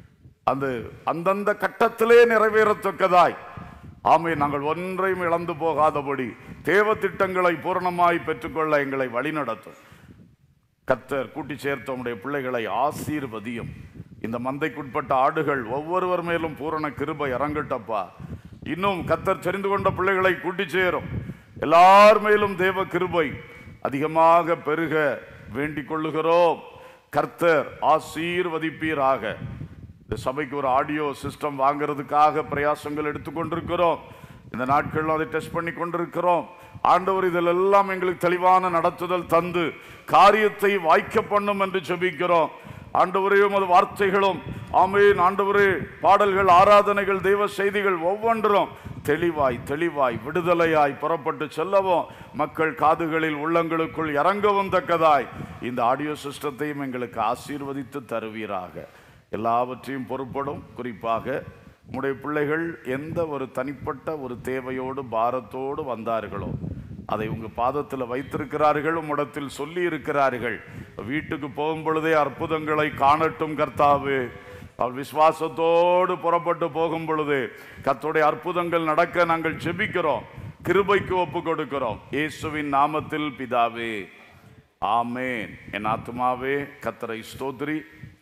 அந்தந்த கட்டத்திலே நிறைவேறத்தக்கதாய் ஆமே நாங்கள் ஒன்றையும் இழந்து போகாதபடி தேவ திட்டங்களை பூரணமாய் பெற்றுக்கொள்ள எங்களை வழிநடத்தும். கர்த்தர் கூட்டி சேர்த்த உம்முடைய பிள்ளைகளை ஆசீர்வதியும். இந்த மந்தைக்குட்பட்ட ஆடுகள் ஒவ்வொருவர் மேலும் பூரண கிருபை இறங்கட்டப்பா. இன்னும் கர்த்தர் தெரிந்து கொண்ட பிள்ளைகளை கூட்டி சேரும். எல்லார் மேலும் தேவ கிருபை அதிகமாக பெருக வேண்டிக் கொள்ளுகிறோம். கர்த்தர் ஆசீர்வதிப்பீராக. இந்த சபைக்கு ஒரு ஆடியோ சிஸ்டம் வாங்கிறதுக்காக பிரயாசங்கள் எடுத்துக்கொண்டிருக்கிறோம். இந்த நாட்கள் அதை டெஸ்ட் பண்ணி கொண்டிருக்கிறோம். ஆண்டவர் இதில் எல்லாம் எங்களுக்கு தெளிவான நடத்துதல் தந்து காரியத்தை வாய்க்க பண்ணும் என்று ஜெபிக்கிறோம். ஆண்டவரே உமது வார்த்தைகளும் ஆமென் ஆண்டவரே பாடல்கள், ஆராதனைகள், தெய்வ செய்திகள் ஒவ்வொன்றும் தெளிவாய் விடுதலையாய் புறப்பட்டு செல்லவும் மக்கள் காதுகளில் உள்ளங்களுக்குள் இறங்கவும் தக்கதாய் இந்த ஆடியோ சிஸ்டத்தையும் எங்களுக்கு ஆசீர்வதித்து தருவீராக. எல்லாவற்றையும் பொறுப்படும். குறிப்பாக உம்முடைய பிள்ளைகள் எந்த ஒரு தனிப்பட்ட ஒரு தேவையோடு பாரத்தோடு வந்தார்களோ அதை உங்க பாதத்தில் வைத்திருக்கிறார்கள், உம்மிடத்தில் சொல்லி இருக்கிறார்கள். வீட்டுக்கு போகும் பொழுதே அற்புதங்களை காணட்டும் கர்த்தாவே. அவள் விசுவாசத்தோடு புறப்பட்டு போகும் பொழுது கர்த்தருடைய அற்புதங்கள் நடக்க நாங்கள் ஜெபிக்கிறோம். கிருபைக்கு ஒப்பு கொடுக்கிறோம். இயேசுவின் நாமத்தில் பிதாவே, ஆமேன். என் ஆத்துமாவே கர்த்தரை ஸ்தோத்திரி,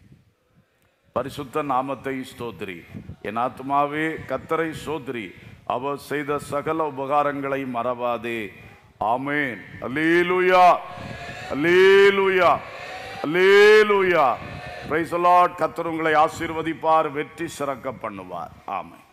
பரிசுத்த நாமத்தை ஸ்தோத்திரி. என் ஆத்துமாவே கர்த்தரை ஸ்தோத்திரி, அவர் செய்த சகல உபகாரங்களை மறவாதே. ஆமேன். அல்லேலூயா, அல்லேலூயா, அல்லேலூயா. Praise the Lord. கர்த்தர் உங்களை ஆசீர்வதிப்பார், வெற்றி சிறக்க பண்ணுவார். ஆமென்.